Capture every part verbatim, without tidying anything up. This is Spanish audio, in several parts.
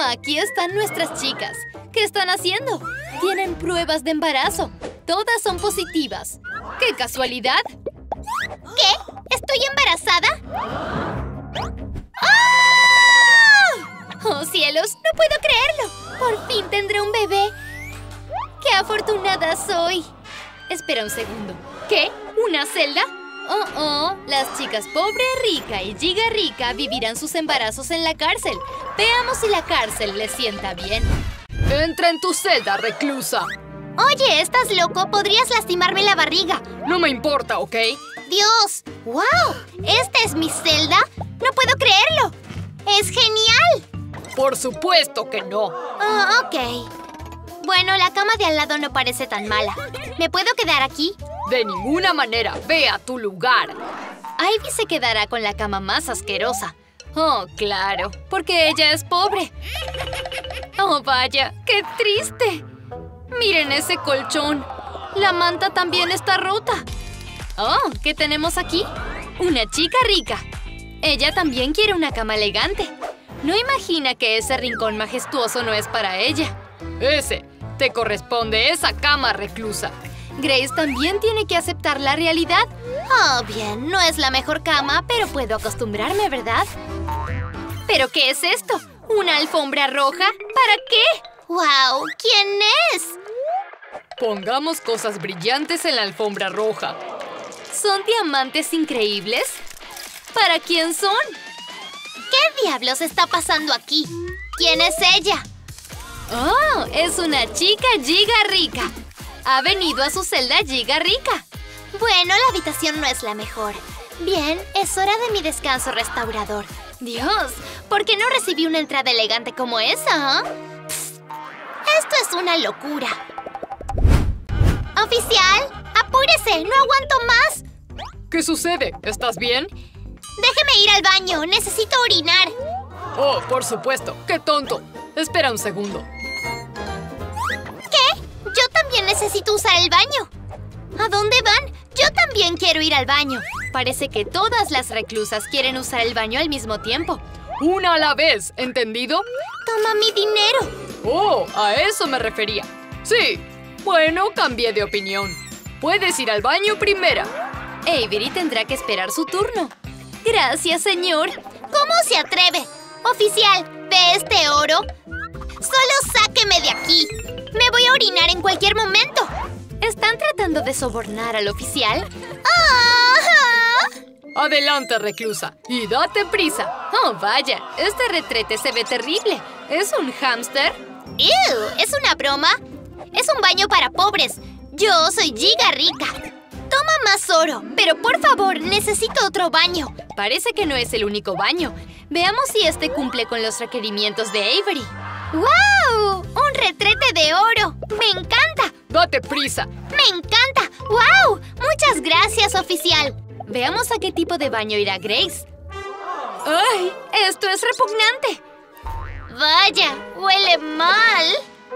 Aquí están nuestras chicas. ¿Qué están haciendo? Tienen pruebas de embarazo. Todas son positivas. ¡Qué casualidad! ¿Qué? ¿Estoy embarazada? ¡Oh! ¡Oh, cielos! ¡No puedo creerlo! ¡Por fin tendré un bebé! ¡Qué afortunada soy! Espera un segundo. ¿Qué? ¿Una celda? Oh, oh. Las chicas Pobre Rica y Giga Rica vivirán sus embarazos en la cárcel. Veamos si la cárcel les sienta bien. Entra en tu celda, reclusa. Oye, ¿estás loco? Podrías lastimarme la barriga. No me importa, ¿ok? ¡Dios! ¡Wow! ¿Esta es mi celda? ¡No puedo creerlo! ¡Es genial! Por supuesto que no. Oh, ok. Bueno, la cama de al lado no parece tan mala. ¿Me puedo quedar aquí? De ninguna manera. Ve a tu lugar. Ivy se quedará con la cama más asquerosa. Oh, claro, porque ella es pobre. Oh, vaya, qué triste. Miren ese colchón. La manta también está rota. Oh, ¿qué tenemos aquí? Una chica rica. Ella también quiere una cama elegante. No imagina que ese rincón majestuoso no es para ella. Ese, te corresponde esa cama, reclusa. Grace también tiene que aceptar la realidad. Oh, bien, no es la mejor cama, pero puedo acostumbrarme, ¿verdad? ¿Pero qué es esto? ¿Una alfombra roja? ¿Para qué? ¡Wow! ¿Quién es? Pongamos cosas brillantes en la alfombra roja. ¿Son diamantes increíbles? ¿Para quién son? ¿Qué diablos está pasando aquí? ¿Quién es ella? ¡Oh! Es una chica Giga Rica. Ha venido a su celda Giga Rica. Bueno, la habitación no es la mejor. Bien, es hora de mi descanso restaurador. Dios, ¿por qué no recibí una entrada elegante como esa? ¿eh? Psst, esto es una locura. ¡Oficial! ¡Apúrese! ¡No aguanto más! ¿Qué sucede? ¿Estás bien? Déjeme ir al baño. Necesito orinar. Oh, por supuesto. ¡Qué tonto! Espera un segundo. ¿Qué? Yo también necesito usar el baño. ¿A dónde van? Yo también quiero ir al baño. Parece que todas las reclusas quieren usar el baño al mismo tiempo. Una a la vez, ¿entendido? Toma mi dinero. Oh, a eso me refería. Sí. Bueno, cambié de opinión. Puedes ir al baño primera. Avery tendrá que esperar su turno. Gracias, señor. ¿Cómo se atreve? Oficial, ¿ve este oro? Solo sáqueme de aquí. Me voy a orinar en cualquier momento. ¿Están tratando de sobornar al oficial? ¡Ah! Adelante, reclusa. Y date prisa. Oh, vaya. Este retrete se ve terrible. ¿Es un hámster? ¡Ew! ¿Es una broma? Es un baño para pobres. Yo soy Giga Rica. Toma más oro. Pero por favor, necesito otro baño. Parece que no es el único baño. Veamos si este cumple con los requerimientos de Avery. ¡Wow! ¡Un retrete de oro! ¡Me encanta! ¡Date prisa! ¡Me encanta! ¡Wow! Muchas gracias, oficial. Veamos a qué tipo de baño irá Grace. ¡Ay! ¡Esto es repugnante! ¡Vaya! ¡Huele mal!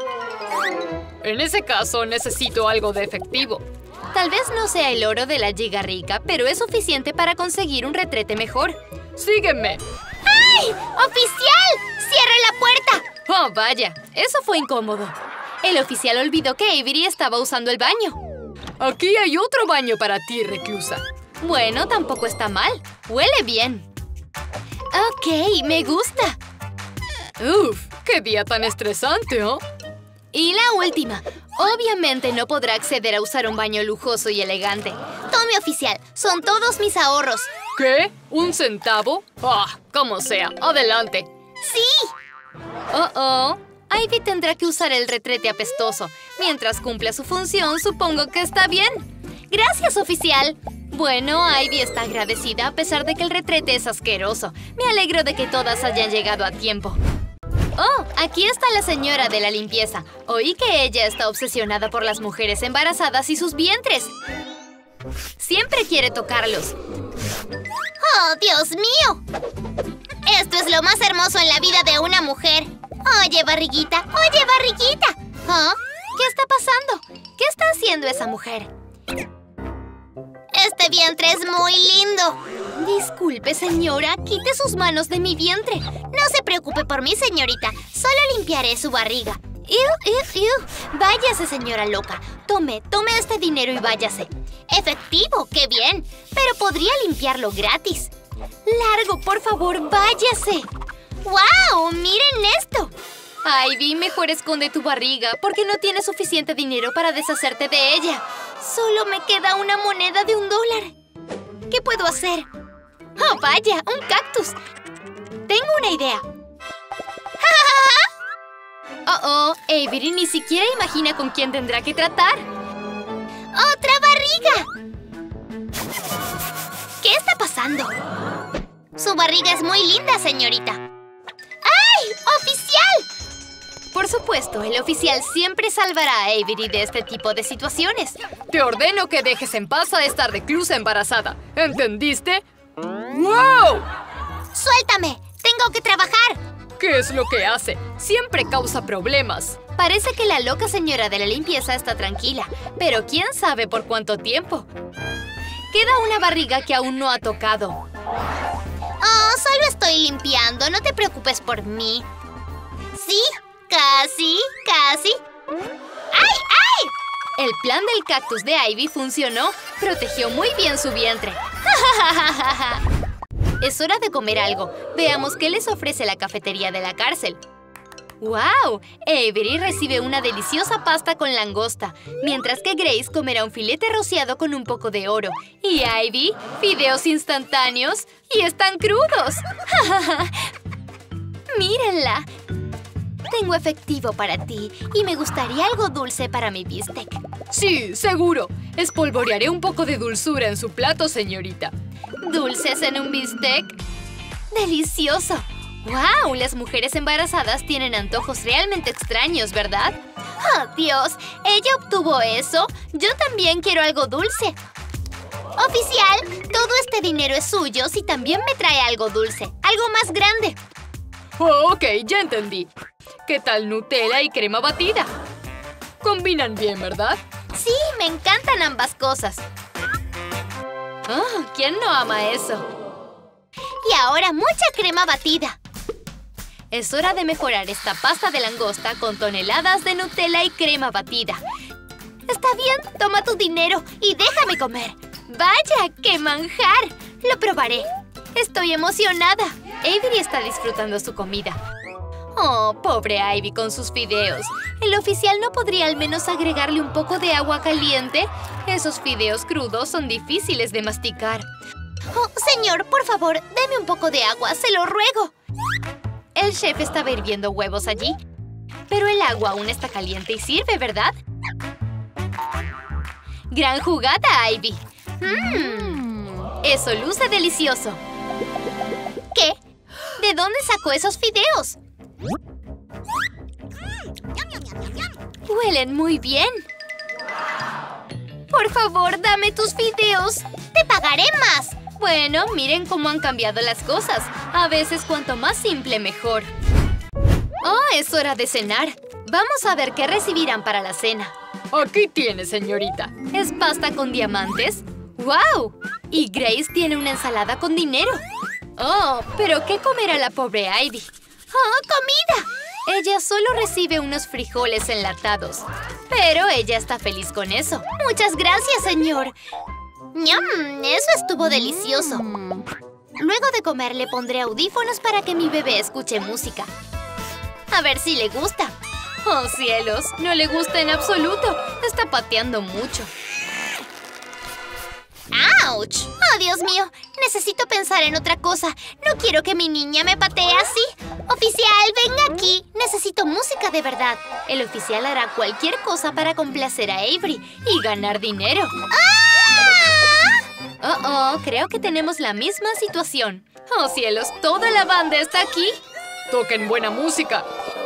En ese caso, necesito algo de efectivo. Tal vez no sea el oro de la Giga Rica, pero es suficiente para conseguir un retrete mejor. ¡Sígueme! ¡Ay! ¡Oficial! ¡Cierre la puerta! ¡Oh, vaya! Eso fue incómodo. El oficial olvidó que Avery estaba usando el baño. Aquí hay otro baño para ti, reclusa. Bueno, tampoco está mal. Huele bien. Ok, me gusta. Uf, qué día tan estresante, ¿oh? Y la última. Obviamente no podrá acceder a usar un baño lujoso y elegante. Tome, oficial. Son todos mis ahorros. ¿Qué? ¿Un centavo? Ah, como sea. Adelante. ¡Sí! Oh, oh. Ivy tendrá que usar el retrete apestoso. Mientras cumpla su función, supongo que está bien. Gracias, oficial. Bueno, Ivy está agradecida a pesar de que el retrete es asqueroso. Me alegro de que todas hayan llegado a tiempo. Oh, aquí está la señora de la limpieza. Oí que ella está obsesionada por las mujeres embarazadas y sus vientres. Siempre quiere tocarlos. ¡Oh, Dios mío! Esto es lo más hermoso en la vida de una mujer. Oye, barriguita. Oye, barriguita. ¿Ah? ¿Qué está pasando? ¿Qué está haciendo esa mujer? Este vientre es muy lindo. Disculpe, señora, quite sus manos de mi vientre. No se preocupe por mí, señorita. Solo limpiaré su barriga. ¡Ew, ew, ew! Váyase, señora loca. Tome, tome este dinero y váyase. Efectivo, qué bien. Pero podría limpiarlo gratis. Largo, por favor, váyase. ¡Wow! ¡Miren esto! Ivy, mejor esconde tu barriga porque no tienes suficiente dinero para deshacerte de ella. Solo me queda una moneda de un dólar. ¿Qué puedo hacer? ¡Oh, vaya! ¡Un cactus! Tengo una idea. ¡Oh, oh! Avery ni siquiera imagina con quién tendrá que tratar. ¡Otra barriga! ¿Qué está pasando? Su barriga es muy linda, señorita. ¡Ay! ¡Oficial! Por supuesto, el oficial siempre salvará a Avery de este tipo de situaciones. Te ordeno que dejes en paz a esta reclusa embarazada. ¿Entendiste? ¡Wow! ¡Suéltame! ¡Tengo que trabajar! ¿Qué es lo que hace? Siempre causa problemas. Parece que la loca señora de la limpieza está tranquila, pero quién sabe por cuánto tiempo. Queda una barriga que aún no ha tocado. Oh, solo estoy limpiando. No te preocupes por mí. Sí, casi, casi. ¡Ay, ay! El plan del cactus de Ivy funcionó. Protegió muy bien su vientre. Es hora de comer algo. Veamos qué les ofrece la cafetería de la cárcel. ¡Wow! Avery recibe una deliciosa pasta con langosta, mientras que Grace comerá un filete rociado con un poco de oro. Y Ivy, fideos instantáneos. ¡Y están crudos! ¡Mírenla! Tengo efectivo para ti y me gustaría algo dulce para mi bistec. Sí, seguro. Espolvorearé un poco de dulzura en su plato, señorita. ¿Dulces en un bistec? ¡Delicioso! ¡Wow! Las mujeres embarazadas tienen antojos realmente extraños, ¿verdad? ¡Oh, Dios! ¿Ella obtuvo eso? Yo también quiero algo dulce. Oficial, todo este dinero es suyo si también me trae algo dulce. Algo más grande. Oh, ok, ya entendí. ¿Qué tal Nutella y crema batida? Combinan bien, ¿verdad? Sí, me encantan ambas cosas. Oh, ¿quién no ama eso? Y ahora mucha crema batida. Es hora de mejorar esta pasta de langosta con toneladas de Nutella y crema batida. Está bien, toma tu dinero y déjame comer. ¡Vaya, qué manjar! Lo probaré. Estoy emocionada. Avery está disfrutando su comida. Oh, pobre Ivy con sus fideos. ¿El oficial no podría al menos agregarle un poco de agua caliente? Esos fideos crudos son difíciles de masticar. Oh, señor, por favor, deme un poco de agua, se lo ruego. El chef estaba hirviendo huevos allí. Pero el agua aún está caliente y sirve, ¿verdad? ¡Gran jugada, Ivy! ¡Mmm! Eso luce delicioso. ¿Qué? ¿De dónde sacó esos fideos? Huelen muy bien. Por favor, dame tus fideos. Te pagaré más. Bueno, miren cómo han cambiado las cosas. A veces cuanto más simple, mejor. Oh, es hora de cenar. Vamos a ver qué recibirán para la cena. Aquí tiene, señorita. ¿Es pasta con diamantes? ¡Wow! Y Grace tiene una ensalada con dinero. Oh, ¿pero qué comerá la pobre Ivy? ¡Oh, comida! Ella solo recibe unos frijoles enlatados. Pero ella está feliz con eso. Muchas gracias, señor. ¡Ñam! Eso estuvo delicioso. Mm. Luego de comer le pondré audífonos para que mi bebé escuche música. A ver si le gusta. ¡Oh, cielos! No le gusta en absoluto. Está pateando mucho. ¡Auch! ¡Oh, Dios mío! Necesito pensar en otra cosa. No quiero que mi niña me patee así. Oficial, venga aquí. Necesito música de verdad. El oficial hará cualquier cosa para complacer a Avery y ganar dinero. ¡Ah! Oh, oh, creo que tenemos la misma situación. ¡Oh, cielos! ¡Toda la banda está aquí! Toquen buena música.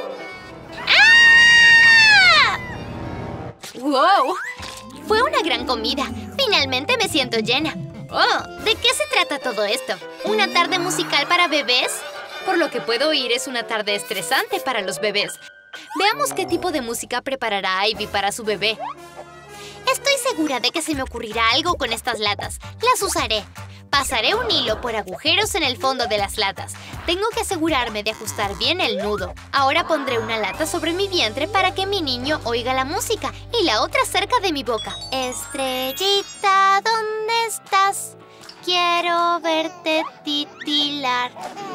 ¡Ah! ¡Wow! Fue una gran comida. Finalmente me siento llena. Oh, ¿de qué se trata todo esto? ¿Una tarde musical para bebés? Por lo que puedo oír, es una tarde estresante para los bebés. Veamos qué tipo de música preparará Ivy para su bebé. Estoy segura de que se me ocurrirá algo con estas latas. Las usaré. Pasaré un hilo por agujeros en el fondo de las latas. Tengo que asegurarme de ajustar bien el nudo. Ahora pondré una lata sobre mi vientre para que mi niño oiga la música y la otra cerca de mi boca. Estrellita, ¿dónde estás? Quiero verte titilar.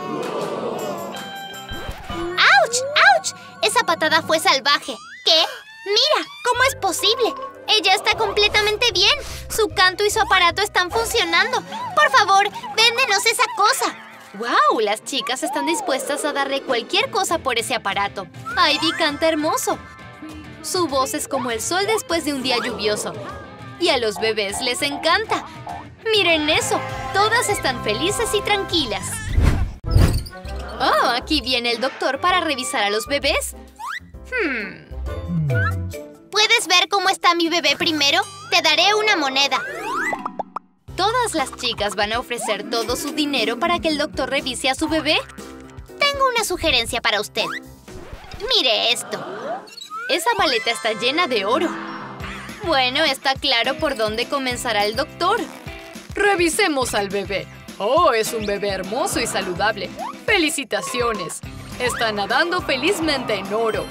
¡Auch! ¡Auch! Esa patada fue salvaje. ¿Qué? ¡Mira! ¿Cómo es posible? Ella está completamente bien. Su canto y su aparato están funcionando. Por favor, véndenos esa cosa. ¡Wow! Las chicas están dispuestas a darle cualquier cosa por ese aparato. Ivy canta hermoso. Su voz es como el sol después de un día lluvioso. Y a los bebés les encanta. ¡Miren eso! Todas están felices y tranquilas. Oh, aquí viene el doctor para revisar a los bebés. Hmm... ¿Puedes ver cómo está mi bebé primero? Te daré una moneda. ¿Todas las chicas van a ofrecer todo su dinero para que el doctor revise a su bebé? Tengo una sugerencia para usted. Mire esto. Esa maleta está llena de oro. Bueno, está claro por dónde comenzará el doctor. Revisemos al bebé. Oh, es un bebé hermoso y saludable. ¡Felicitaciones! Está nadando felizmente en oro.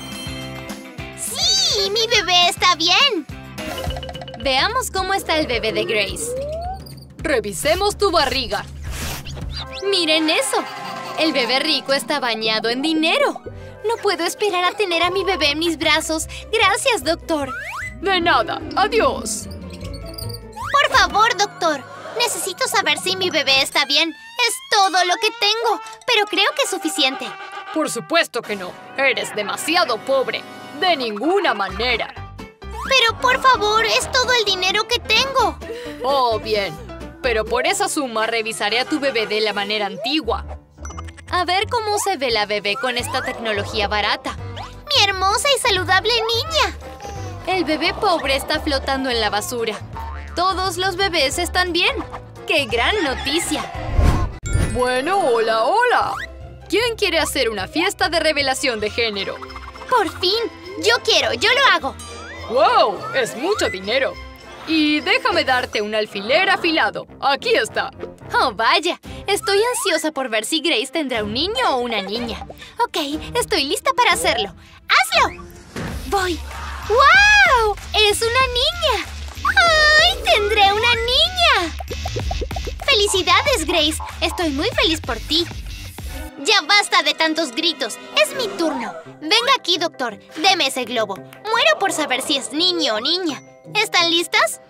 ¡Sí! ¡Mi bebé está bien! Veamos cómo está el bebé de Grace. Revisemos tu barriga. ¡Miren eso! El bebé rico está bañado en dinero. No puedo esperar a tener a mi bebé en mis brazos. Gracias, doctor. De nada. Adiós. Por favor, doctor. Necesito saber si mi bebé está bien. Es todo lo que tengo, pero creo que es suficiente. Por supuesto que no. Eres demasiado pobre. De ninguna manera. Pero, por favor, es todo el dinero que tengo. Oh, bien. Pero por esa suma revisaré a tu bebé de la manera antigua. A ver cómo se ve la bebé con esta tecnología barata. ¡Mi hermosa y saludable niña! El bebé pobre está flotando en la basura. Todos los bebés están bien. ¡Qué gran noticia! Bueno, hola, hola. ¿Quién quiere hacer una fiesta de revelación de género? ¡Por fin! ¡Yo quiero! ¡Yo lo hago! ¡Wow! Es mucho dinero. Y déjame darte un alfiler afilado. Aquí está. ¡Oh, vaya! Estoy ansiosa por ver si Grace tendrá un niño o una niña. Ok, estoy lista para hacerlo. ¡Hazlo! Voy. ¡Wow! ¡Es una niña! ¡Ay! ¡Tendré una niña! ¡Felicidades, Grace! Estoy muy feliz por ti. ¡Ya basta de tantos gritos! ¡Es mi turno! Venga aquí, doctor. Deme ese globo. Muero por saber si es niño o niña. ¿Están listas?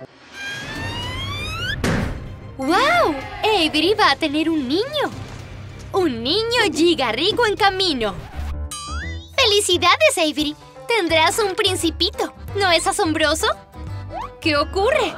¡Wow! Avery va a tener un niño. Un niño giga rico en camino. ¡Felicidades, Avery! Tendrás un principito. ¿No es asombroso? ¿Qué ocurre?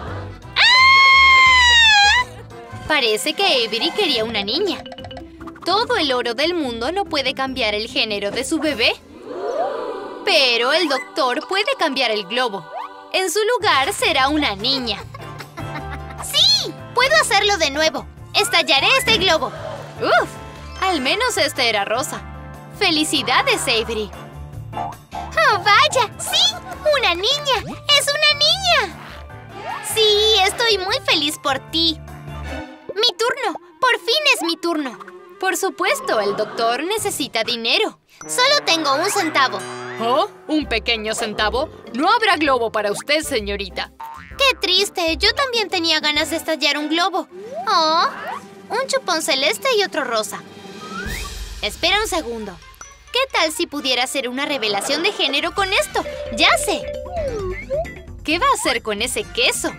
¡Ah! Parece que Avery quería una niña. Todo el oro del mundo no puede cambiar el género de su bebé. Pero el doctor puede cambiar el globo. En su lugar será una niña. ¡Sí! ¡Puedo hacerlo de nuevo! ¡Estallaré este globo! ¡Uf! Al menos este era rosa. ¡Felicidades, Avery! ¡Oh, vaya! ¡Sí! ¡Una niña! ¡Es una niña! Sí, estoy muy feliz por ti. ¡Mi turno! ¡Por fin es mi turno! Por supuesto, el doctor necesita dinero. Solo tengo un centavo. ¿Oh? ¿Un pequeño centavo? No habrá globo para usted, señorita. ¡Qué triste! Yo también tenía ganas de estallar un globo. ¡Oh! Un chupón celeste y otro rosa. Espera un segundo. ¿Qué tal si pudiera hacer una revelación de género con esto? ¡Ya sé! ¿Qué va a hacer con ese queso?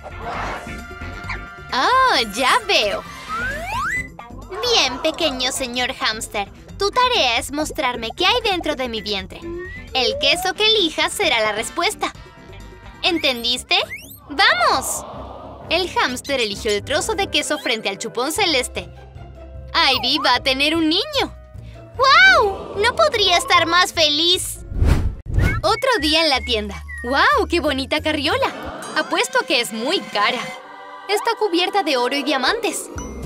¡Ah! ¡Ya veo! Bien, pequeño señor hámster. Tu tarea es mostrarme qué hay dentro de mi vientre. El queso que elijas será la respuesta. ¿Entendiste? ¡Vamos! El hámster eligió el trozo de queso frente al chupón celeste. Ivy va a tener un niño. ¡Wow! No podría estar más feliz. Otro día en la tienda. ¡Wow! ¡Qué bonita carriola! Apuesto a que es muy cara. Está cubierta de oro y diamantes.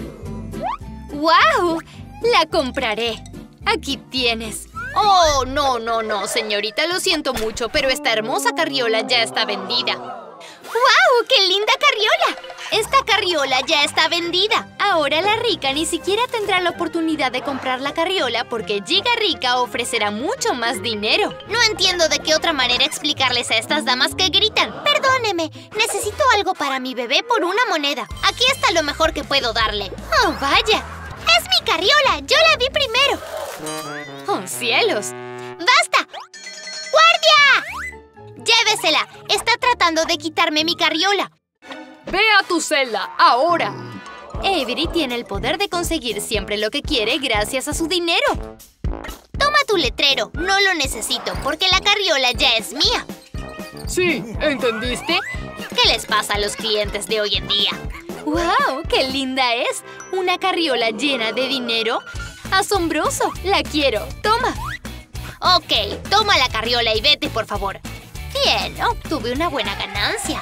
¡Wow! La compraré. Aquí tienes. Oh, no, no, no, señorita, lo siento mucho, pero esta hermosa carriola ya está vendida. ¡Guau! ¡Qué linda carriola! Esta carriola ya está vendida. Ahora la rica ni siquiera tendrá la oportunidad de comprar la carriola porque Giga Rica ofrecerá mucho más dinero. No entiendo de qué otra manera explicarles a estas damas que gritan. Perdóneme, necesito algo para mi bebé por una moneda. Aquí está lo mejor que puedo darle. ¡Oh, vaya! ¡Es mi carriola! ¡Yo la vi primero! ¡Oh, cielos! ¡Basta! ¡Guardia! ¡Llévesela! Está tratando de quitarme mi carriola. ¡Ve a tu celda, ahora! Avery tiene el poder de conseguir siempre lo que quiere gracias a su dinero. Toma tu letrero. No lo necesito porque la carriola ya es mía. Sí, ¿entendiste? ¿Qué les pasa a los clientes de hoy en día? ¡Wow! ¡Qué linda es! ¿Una carriola llena de dinero? ¡Asombroso! ¡La quiero! ¡Toma! Ok, toma la carriola y vete, por favor. Bien, obtuve una buena ganancia.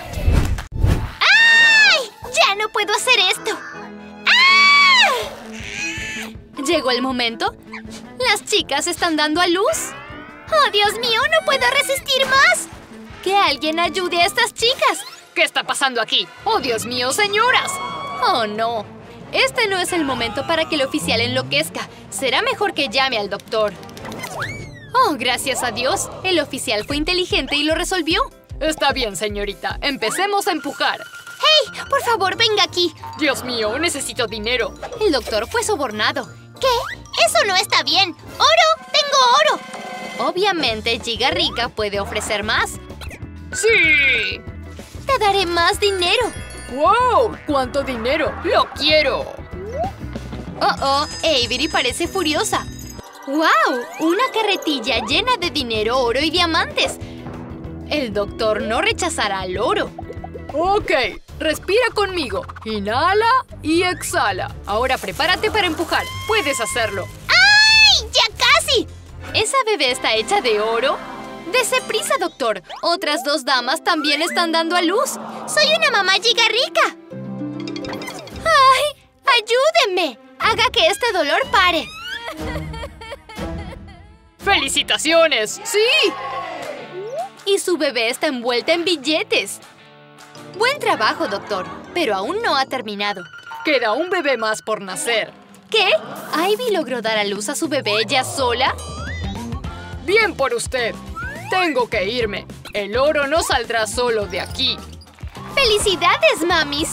¡Ay! ¡Ya no puedo hacer esto! ¡Ah! Llegó el momento. Las chicas están dando a luz. ¡Oh, Dios mío! ¡No puedo resistir más! ¡Que alguien ayude a estas chicas! ¿Qué está pasando aquí? ¡Oh, Dios mío, señoras! ¡Oh, no! Este no es el momento para que el oficial enloquezca. Será mejor que llame al doctor. ¡Oh, gracias a Dios! El oficial fue inteligente y lo resolvió. Está bien, señorita. Empecemos a empujar. ¡Hey! Por favor, venga aquí. Dios mío, necesito dinero. El doctor fue sobornado. ¿Qué? Eso no está bien. ¡Oro! ¡Tengo oro! Obviamente, Giga Rica puede ofrecer más. ¡Sí! ¡Te daré más dinero! ¡Wow! ¡Cuánto dinero! ¡Lo quiero! ¡Oh, oh! Avery parece furiosa. ¡Wow! Una carretilla llena de dinero, oro y diamantes. El doctor no rechazará el oro. Ok, respira conmigo. Inhala y exhala. Ahora prepárate para empujar. Puedes hacerlo. ¡Ay! ¡Ya casi! ¿Esa bebé está hecha de oro? ¡Dese prisa, doctor! Otras dos damas también están dando a luz. ¡Soy una mamá Giga Rica! ¡Ay! ¡Ayúdenme! ¡Haga que este dolor pare! ¡Felicitaciones! ¡Sí! Y su bebé está envuelta en billetes. Buen trabajo, doctor, pero aún no ha terminado. Queda un bebé más por nacer. ¿Qué? ¿Ivy logró dar a luz a su bebé ella sola? Bien por usted. Tengo que irme. El oro no saldrá solo de aquí. ¡Felicidades, mamis!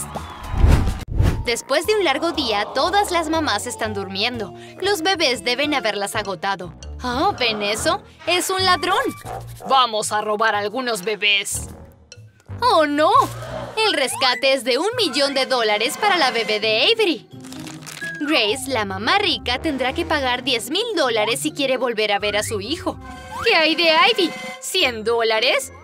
Después de un largo día, todas las mamás están durmiendo. Los bebés deben haberlas agotado. Oh, ¿ven eso? ¡Es un ladrón! Vamos a robar algunos bebés. ¡Oh, no! El rescate es de un millón de dólares para la bebé de Avery. Grace, la mamá rica, tendrá que pagar diez mil dólares si quiere volver a ver a su hijo. ¿Qué hay de Ivy? ¿cien dólares?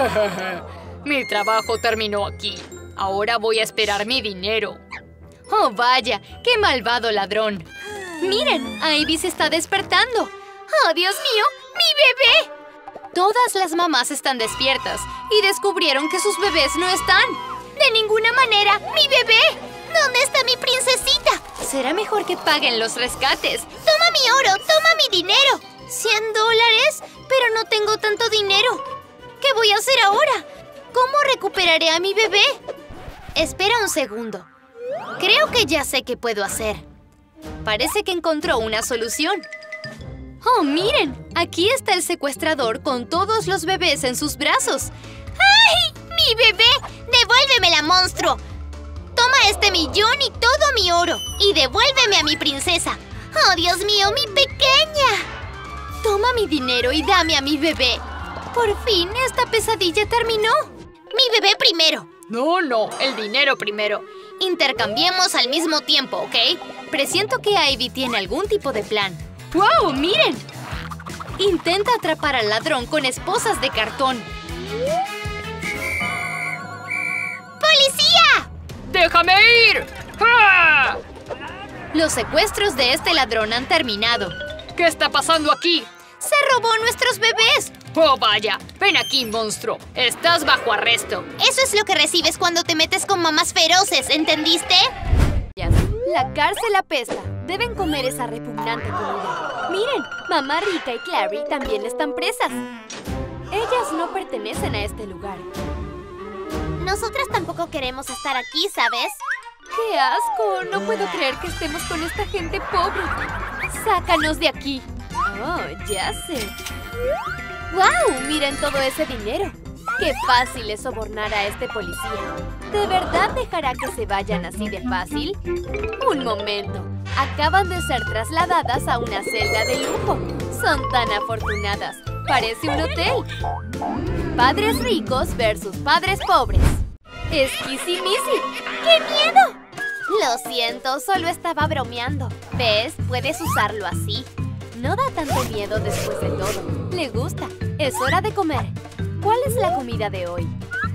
Mi trabajo terminó aquí. Ahora voy a esperar mi dinero. ¡Oh, vaya! ¡Qué malvado ladrón! ¡Miren! Ivy se está despertando. ¡Oh, Dios mío! ¡Mi bebé! Todas las mamás están despiertas y descubrieron que sus bebés no están. ¡De ninguna manera! ¡Mi bebé! ¿Dónde está mi princesita? Será mejor que paguen los rescates. ¡Toma mi oro! ¡Toma mi dinero! ¿cien dólares? Pero no tengo tanto dinero. ¿Qué voy a hacer ahora? ¿Cómo recuperaré a mi bebé? Espera un segundo. Creo que ya sé qué puedo hacer. Parece que encontró una solución. ¡Oh, miren! Aquí está el secuestrador con todos los bebés en sus brazos. ¡Ay! ¡Mi bebé! ¡Devuélvemela, monstruo! Toma este millón y todo mi oro. Y devuélveme a mi princesa. ¡Oh, Dios mío, mi pequeña! Toma mi dinero y dame a mi bebé. Por fin, esta pesadilla terminó. Mi bebé primero. No, no, el dinero primero. Intercambiemos al mismo tiempo, ¿ok? Presiento que Ivy tiene algún tipo de plan. ¡Wow! ¡Miren! Intenta atrapar al ladrón con esposas de cartón. ¡Policía! ¡Déjame ir! ¡Ah! Los secuestros de este ladrón han terminado. ¿Qué está pasando aquí? ¡Se robó nuestros bebés! ¡Oh, vaya! Ven aquí, monstruo. Estás bajo arresto. Eso es lo que recibes cuando te metes con mamás feroces, ¿entendiste? La cárcel apesta. Deben comer esa repugnante comida. Miren, mamá rica y Clary también están presas. Ellas no pertenecen a este lugar. Nosotras tampoco queremos estar aquí, ¿sabes? ¡Qué asco! No puedo creer que estemos con esta gente pobre. ¡Sácanos de aquí! Oh, ya sé. ¡Wow! Miren todo ese dinero. ¡Qué fácil es sobornar a este policía! ¿De verdad dejará que se vayan así de fácil? Un momento. Acaban de ser trasladadas a una celda de lujo. Son tan afortunadas. Parece un hotel. Padres ricos versus padres pobres. ¡Esquisimisi! ¡Qué miedo! Lo siento, solo estaba bromeando. ¿Ves? Puedes usarlo así. No da tanto miedo después de todo. Le gusta. Es hora de comer. ¿Cuál es la comida de hoy?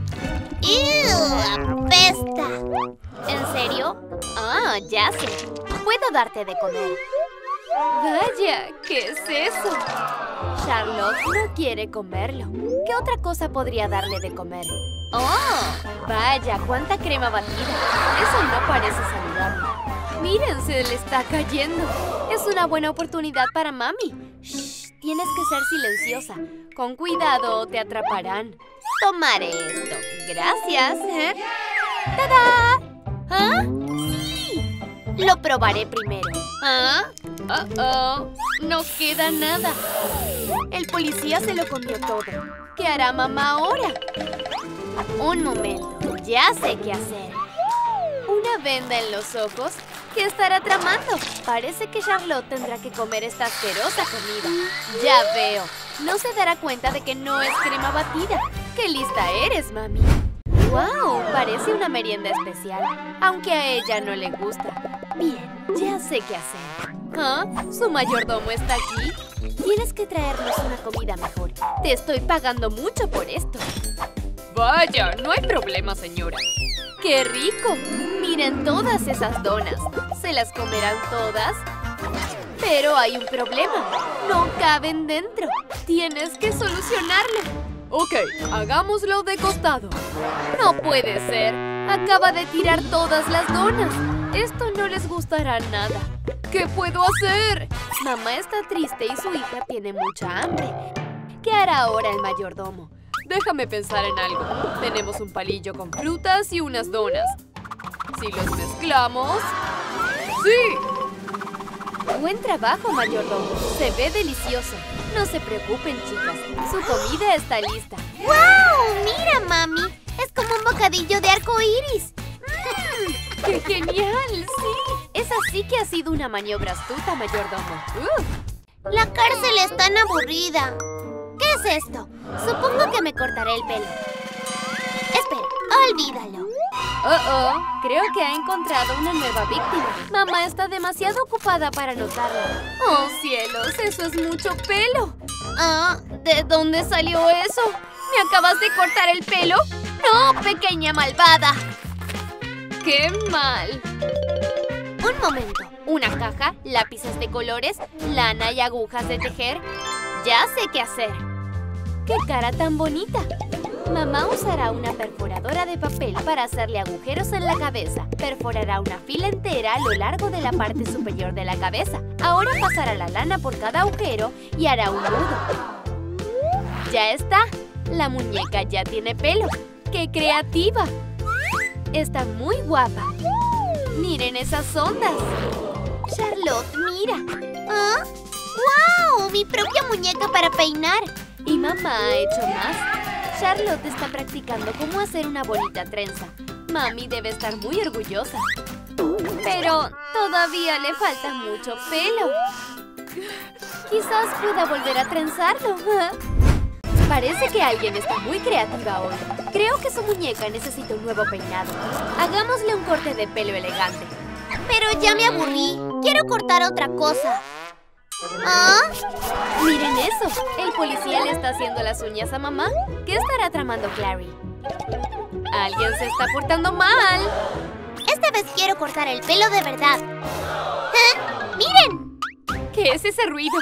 ¡Ew! ¡Apesta! ¿En serio? Ah, ya sé. Puedo darte de comer. Vaya, ¿qué es eso? Charlotte no quiere comerlo. ¿Qué otra cosa podría darle de comer? ¡Oh! Vaya, cuánta crema batida. Eso no parece saludable. Miren, se le está cayendo. Es una buena oportunidad para mami. Shh, tienes que ser silenciosa. Con cuidado o te atraparán. Tomaré esto. Gracias. ¿Eh? ¡Tada! ¿Ah? ¡Sí! Lo probaré primero. ¿Ah? Uh-oh. No queda nada. El policía se lo comió todo. ¿Qué hará mamá ahora? Un momento. Ya sé qué hacer. ¿Una venda en los ojos? ¿Qué estará tramando? Parece que Charlotte tendrá que comer esta asquerosa comida. Ya veo. No se dará cuenta de que no es crema batida. ¡Qué lista eres, mami! ¡Wow! Parece una merienda especial, aunque a ella no le gusta. Bien, ya sé qué hacer. ¿Ah? ¿Su mayordomo está aquí? Tienes que traernos una comida mejor. Te estoy pagando mucho por esto. Vaya, no hay problema, señora. ¡Qué rico! Miren todas esas donas. ¿Se las comerán todas? Pero hay un problema. No caben dentro. Tienes que solucionarlo. Ok, hagámoslo de costado. No puede ser. Acaba de tirar todas las donas. Esto no les gustará nada. ¿Qué puedo hacer? Mamá está triste y su hija tiene mucha hambre. ¿Qué hará ahora el mayordomo? Déjame pensar en algo. Tenemos un palillo con frutas y unas donas. Si los mezclamos... ¡Sí! Buen trabajo, mayordomo. Se ve delicioso. No se preocupen, chicas. Su comida está lista. ¡Wow! ¡Mira, mami! Es como un bocadillo de arco iris. Mm, ¡Qué genial! ¡Sí! Es así que ha sido una maniobra astuta, mayordomo. Uh. La cárcel es tan aburrida. ¿Qué es esto? Supongo que me cortaré el pelo. Espera, olvídalo. Oh, oh, creo que ha encontrado una nueva víctima. Mamá está demasiado ocupada para notarlo. ¡Oh, cielos! ¡Eso es mucho pelo! Ah, ¿de dónde salió eso? ¿Me acabas de cortar el pelo? ¡No, pequeña malvada! ¡Qué mal! Un momento. Una caja, lápices de colores, lana y agujas de tejer. Ya sé qué hacer. ¡Qué cara tan bonita! Mamá usará una perforadora de papel para hacerle agujeros en la cabeza. Perforará una fila entera a lo largo de la parte superior de la cabeza. Ahora pasará la lana por cada agujero y hará un nudo. ¡Ya está! La muñeca ya tiene pelo. ¡Qué creativa! Está muy guapa. ¡Miren esas ondas! Charlotte, mira. ¿Ah? ¡Wow! Mi propia muñeca para peinar. Y mamá ha hecho más. Charlotte está practicando cómo hacer una bonita trenza. Mami debe estar muy orgullosa. Pero todavía le falta mucho pelo. Quizás pueda volver a trenzarlo. Parece que alguien está muy creativa hoy. Creo que su muñeca necesita un nuevo peinado. Hagámosle un corte de pelo elegante. Pero ya me aburrí. Quiero cortar otra cosa. ¿Ah? ¡Miren eso! El policía le está haciendo las uñas a mamá. ¿Qué estará tramando Clary? ¡Alguien se está portando mal! Esta vez quiero cortar el pelo de verdad. ¿Eh? ¡Miren! ¿Qué es ese ruido?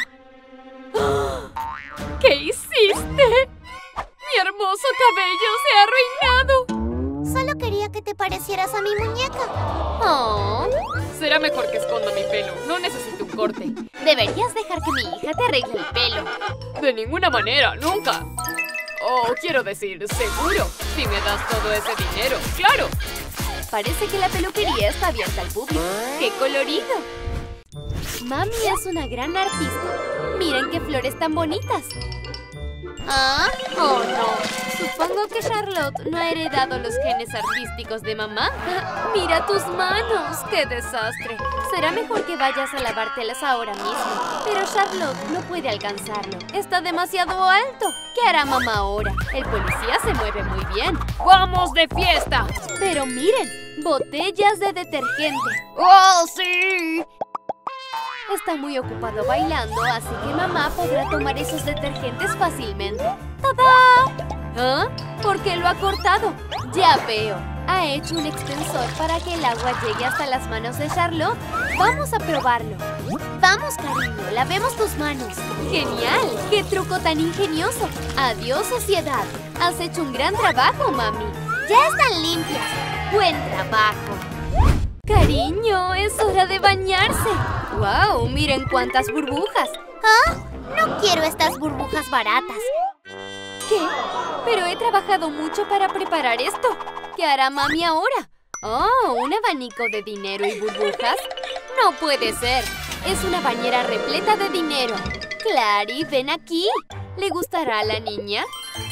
¿Qué hiciste? ¡Mi hermoso cabello se ha arruinado! Solo quería que te parecieras a mi muñeca. Oh. Será mejor que esconda mi pelo. No necesito un corte. Deberías dejar que mi hija te arregle el pelo. De ninguna manera, nunca. Oh, quiero decir, seguro. Si me das todo ese dinero, ¡claro! Parece que la peluquería está abierta al público. ¡Qué colorido! Mami es una gran artista. Miren qué flores tan bonitas. ¿Ah? Oh, no. Supongo que Charlotte no ha heredado los genes artísticos de mamá. Mira tus manos. ¡Qué desastre! Será mejor que vayas a lavártelas ahora mismo. Pero Charlotte no puede alcanzarlo. Está demasiado alto. ¿Qué hará mamá ahora? El policía se mueve muy bien. ¡Vamos de fiesta! Pero miren, botellas de detergente. ¡Oh, sí! Está muy ocupado bailando, así que mamá podrá tomar esos detergentes fácilmente. ¡Tada! ¿Ah? ¿Por qué lo ha cortado? Ya veo. Ha hecho un extensor para que el agua llegue hasta las manos de Charlotte. Vamos a probarlo. Vamos, cariño, lavemos tus manos. ¡Genial! ¡Qué truco tan ingenioso! ¡Adiós, suciedad! Has hecho un gran trabajo, mami. ¡Ya están limpias! ¡Buen trabajo! Cariño, es hora de bañarse. ¡Wow! Miren cuántas burbujas. ¿Ah? No quiero estas burbujas baratas. ¿Qué? Pero he trabajado mucho para preparar esto. ¿Qué hará mami ahora? ¡Oh! ¿Un abanico de dinero y burbujas? ¡No puede ser! Es una bañera repleta de dinero. Clary, ven aquí. ¿Le gustará a la niña?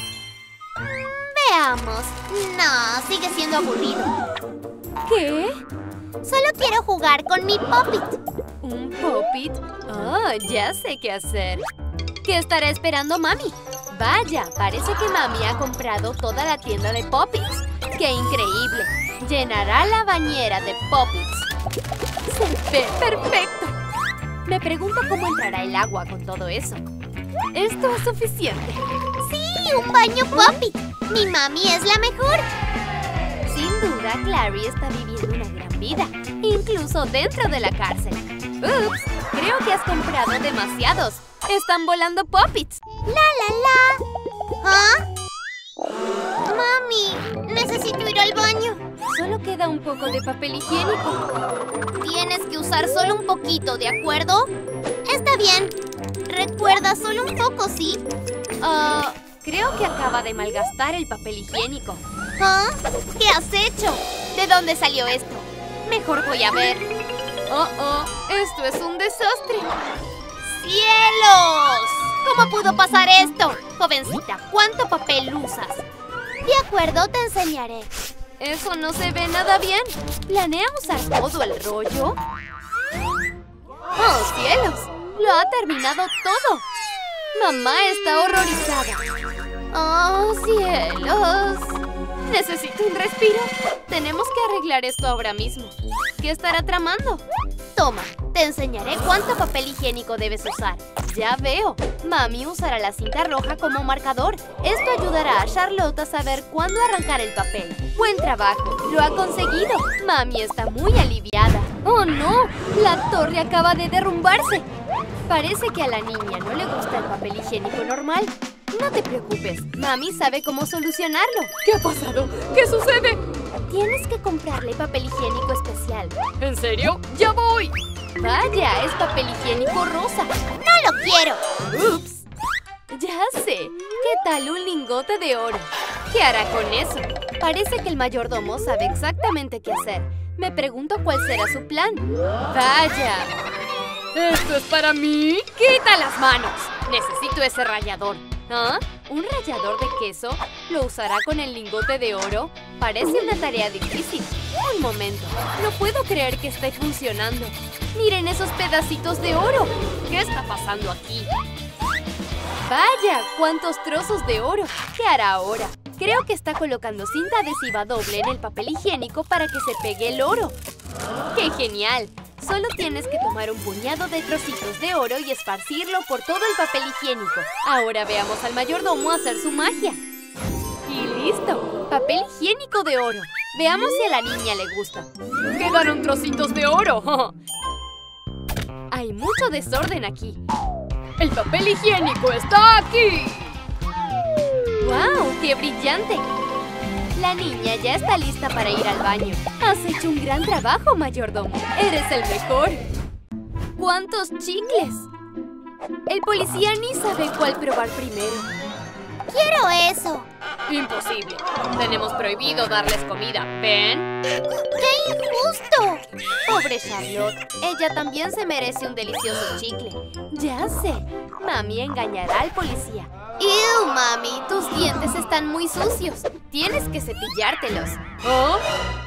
Veamos. No, sigue siendo aburrido. ¿Qué? Solo quiero jugar con mi Pop-It. ¿Un Pop-It? Oh, ya sé qué hacer. ¿Qué estará esperando mami? Vaya, parece que mami ha comprado toda la tienda de Pop-Its. ¡Qué increíble! Llenará la bañera de Pop-Its. ¡Se ve perfecto! Me pregunto cómo entrará el agua con todo eso. Esto es suficiente. ¡Sí! ¡Un baño Pop-It! ¡Mi mami es la mejor! Sin duda, Clary está viviendo una gran vida, incluso dentro de la cárcel. ¡Ups! Creo que has comprado demasiados. ¡Están volando Pop-Its! ¡La, la, la! ¿Ah? ¡Mami! Necesito ir al baño. Solo queda un poco de papel higiénico. Tienes que usar solo un poquito, ¿de acuerdo? Está bien. Recuerda, solo un poco, ¿sí? Ah, uh, creo que acaba de malgastar el papel higiénico. ¿Ah? ¿Qué has hecho? ¿De dónde salió esto? Mejor voy a ver. Oh, oh, esto es un desastre. ¡Cielos! ¿Cómo pudo pasar esto? Jovencita, ¿cuánto papel usas? De acuerdo, te enseñaré. Eso no se ve nada bien. ¿Planea usar todo el rollo? ¡Oh, cielos! ¡Lo ha terminado todo! Mamá está horrorizada. ¡Oh, cielos! Necesito un respiro. Tenemos que arreglar esto ahora mismo. ¿Qué estará tramando? Toma, te enseñaré cuánto papel higiénico debes usar. Ya veo. Mami usará la cinta roja como marcador. Esto ayudará a Charlotte a saber cuándo arrancar el papel. ¡Buen trabajo! ¡Lo ha conseguido! Mami está muy aliviada. ¡Oh, no! La torre acaba de derrumbarse. Parece que a la niña no le gusta el papel higiénico normal. No te preocupes. Mami sabe cómo solucionarlo. ¿Qué ha pasado? ¿Qué sucede? Tienes que comprarle papel higiénico especial. ¿En serio? ¡Ya voy! Vaya, es papel higiénico rosa. ¡No lo quiero! ¡Ups! Ya sé. ¿Qué tal un lingote de oro? ¿Qué hará con eso? Parece que el mayordomo sabe exactamente qué hacer. Me pregunto cuál será su plan. ¡Vaya! ¿Esto es para mí? ¡Quita las manos! Necesito ese rallador. ¿Ah? ¿Un rallador de queso? ¿Lo usará con el lingote de oro? Parece una tarea difícil. Un momento. No puedo creer que esté funcionando. ¡Miren esos pedacitos de oro! ¿Qué está pasando aquí? ¡Vaya! ¡Cuántos trozos de oro! ¿Qué hará ahora? Creo que está colocando cinta adhesiva doble en el papel higiénico para que se pegue el oro. ¡Qué genial! Solo tienes que tomar un puñado de trocitos de oro y esparcirlo por todo el papel higiénico. Ahora veamos al mayordomo hacer su magia. ¡Y listo! ¡Papel higiénico de oro! Veamos si a la niña le gusta. ¡Quedaron trocitos de oro! Hay mucho desorden aquí. ¡El papel higiénico está aquí! ¡Wow! ¡Qué brillante! La niña ya está lista para ir al baño. Has hecho un gran trabajo, mayordomo. Eres el mejor. ¡Cuántos chicles! El policía ni sabe cuál probar primero. ¡Quiero eso! Imposible. Tenemos prohibido darles comida. ¿Ven? ¡Qué injusto! Pobre Charlotte. Ella también se merece un delicioso chicle. Ya sé. Mami engañará al policía. ¡Ew, mami! Tus dientes están muy sucios. Tienes que cepillártelos. ¿Oh?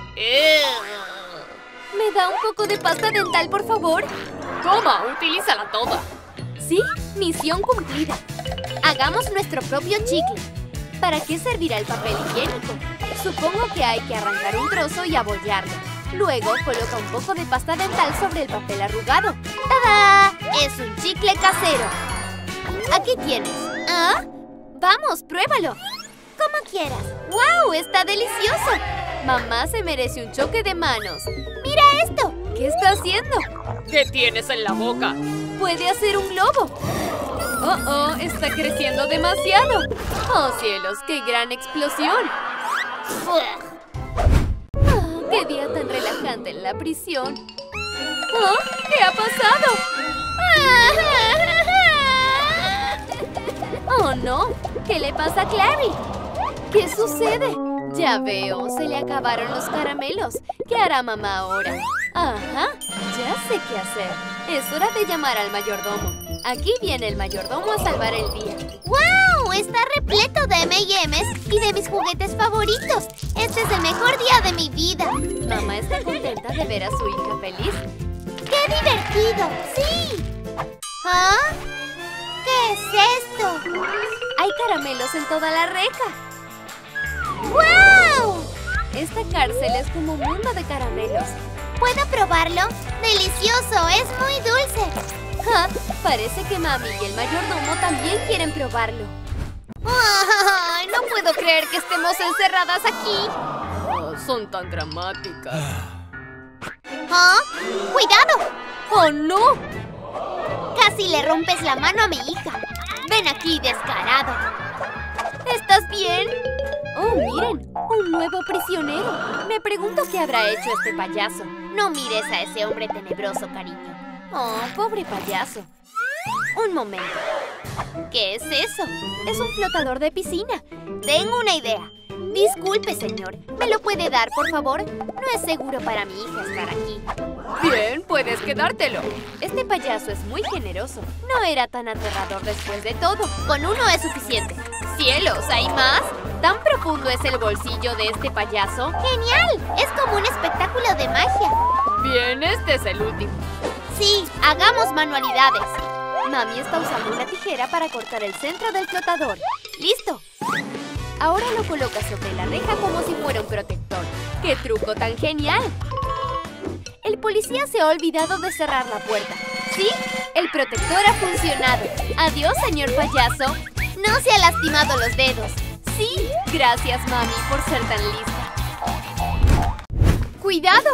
¿Me da un poco de pasta dental, por favor? Toma, utilízala toda. Sí, misión cumplida. Hagamos nuestro propio chicle. ¿Para qué servirá el papel higiénico? Supongo que hay que arrancar un trozo y abollarlo. Luego coloca un poco de pasta dental sobre el papel arrugado. ¡Tada! ¡Es un chicle casero! Aquí tienes. ¿Ah? Vamos, pruébalo. Como quieras. ¡Wow! ¡Está delicioso! Mamá se merece un choque de manos. ¡Mira esto! ¿Qué está haciendo? ¿Qué tienes en la boca? Puede hacer un globo. ¡Oh, oh! Está creciendo demasiado. ¡Oh, cielos! ¡Qué gran explosión! Ah, ¡qué día tan relajante en la prisión! ¿Oh? ¿Qué ha pasado? ¡Oh, no! ¿Qué le pasa a Clary? ¿Qué sucede? Ya veo, se le acabaron los caramelos. ¿Qué hará mamá ahora? Ajá, ya sé qué hacer. Es hora de llamar al mayordomo. Aquí viene el mayordomo a salvar el día. ¡Wow! Está repleto de eme y emes y de mis juguetes favoritos. Este es el mejor día de mi vida. Mamá está contenta de ver a su hija feliz. ¡Qué divertido! ¡Sí! ¿Ah? ¿Qué es esto? Hay caramelos en toda la reja. ¡Wow! Esta cárcel es como un mundo de caramelos. ¿Puedo probarlo? ¡Delicioso! ¡Es muy dulce! Ja, parece que mami y el mayordomo también quieren probarlo. ¡Ay! No puedo creer que estemos encerradas aquí. Oh, son tan dramáticas. ¿Ah? ¡Cuidado! ¡Oh, no! Casi le rompes la mano a mi hija. Ven aquí, descarado. ¿Estás bien? Oh, miren, un nuevo prisionero. Me pregunto qué habrá hecho este payaso. No mires a ese hombre tenebroso, cariño. Oh, pobre payaso. Un momento. ¿Qué es eso? Es un flotador de piscina. Tengo una idea. Disculpe, señor. ¿Me lo puede dar, por favor? No es seguro para mi hija estar aquí. Bien, puedes quedártelo. Este payaso es muy generoso. No era tan aterrador después de todo. Con uno es suficiente. ¡Cielos! ¿Hay más? ¿Tan profundo es el bolsillo de este payaso? ¡Genial! Es como un espectáculo de magia. Bien, este es el último. Sí, hagamos manualidades. Mami está usando una tijera para cortar el centro del flotador. ¡Listo! Ahora lo coloca sobre la reja como si fuera un protector. ¡Qué truco tan genial! El policía se ha olvidado de cerrar la puerta. ¿Sí? El protector ha funcionado. Adiós, señor payaso. No se ha lastimado los dedos. Sí, gracias, mami, por ser tan lista. ¡Cuidado!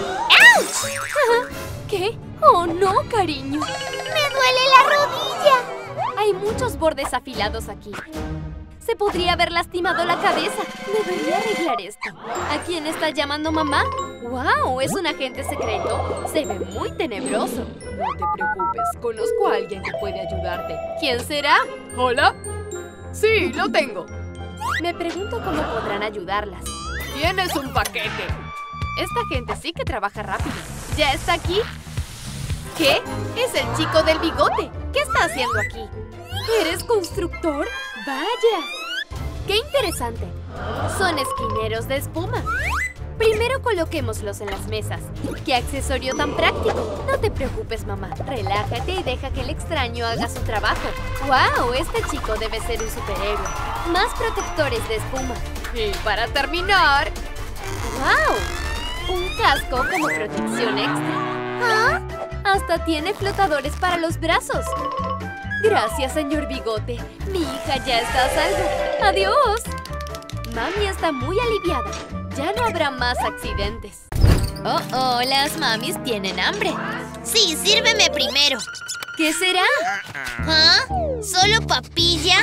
¡Auch! ¿Qué? ¡Oh, no, cariño! ¡Me duele la rodilla! Hay muchos bordes afilados aquí. Se podría haber lastimado la cabeza. Debería arreglar esto. ¿A quién está llamando mamá? ¡Wow! ¿Es un agente secreto? Se ve muy tenebroso. No te preocupes, conozco a alguien que puede ayudarte. ¿Quién será? ¿Hola? Sí, lo tengo. Me pregunto cómo podrán ayudarlas. Tienes un paquete. Esta gente sí que trabaja rápido. ¿Ya está aquí? ¿Qué? Es el chico del bigote. ¿Qué está haciendo aquí? ¿Eres constructor? ¡Vaya! ¡Qué interesante! Son esquineros de espuma. Primero coloquémoslos en las mesas. ¡Qué accesorio tan práctico! No te preocupes, mamá. Relájate y deja que el extraño haga su trabajo. ¡Wow! Este chico debe ser un superhéroe. Más protectores de espuma. Y para terminar... ¡Wow! Un casco como protección extra. ¿Ah? Hasta tiene flotadores para los brazos. Gracias, señor Bigote. Mi hija ya está a salvo. ¡Adiós! Mami está muy aliviada. Ya no habrá más accidentes. Oh, oh, las mamis tienen hambre. Sí, sírveme primero. ¿Qué será? ¿Ah? ¿Solo papilla?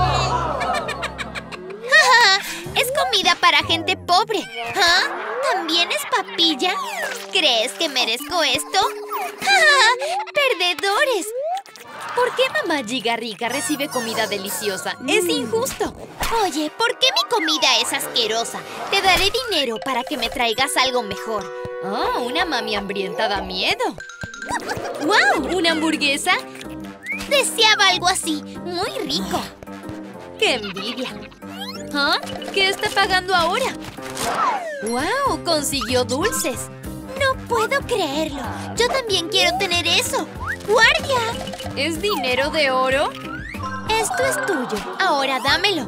Es comida para gente pobre. ¿Ah? ¿También es papilla? ¿Crees que merezco esto? ¡Perdedores! ¿Por qué mamá Giga Rica recibe comida deliciosa? ¡Es injusto! Oye, ¿por qué mi comida es asquerosa? Te daré dinero para que me traigas algo mejor. ¡Oh, una mami hambrienta da miedo! ¡Wow! ¿Una hamburguesa? Deseaba algo así, muy rico. ¡Qué envidia! ¿Ah? ¿Qué está pagando ahora? ¡Wow! ¡Consiguió dulces! No puedo creerlo. Yo también quiero tener eso. ¡Guardia! ¿Es dinero de oro? Esto es tuyo. Ahora dámelo.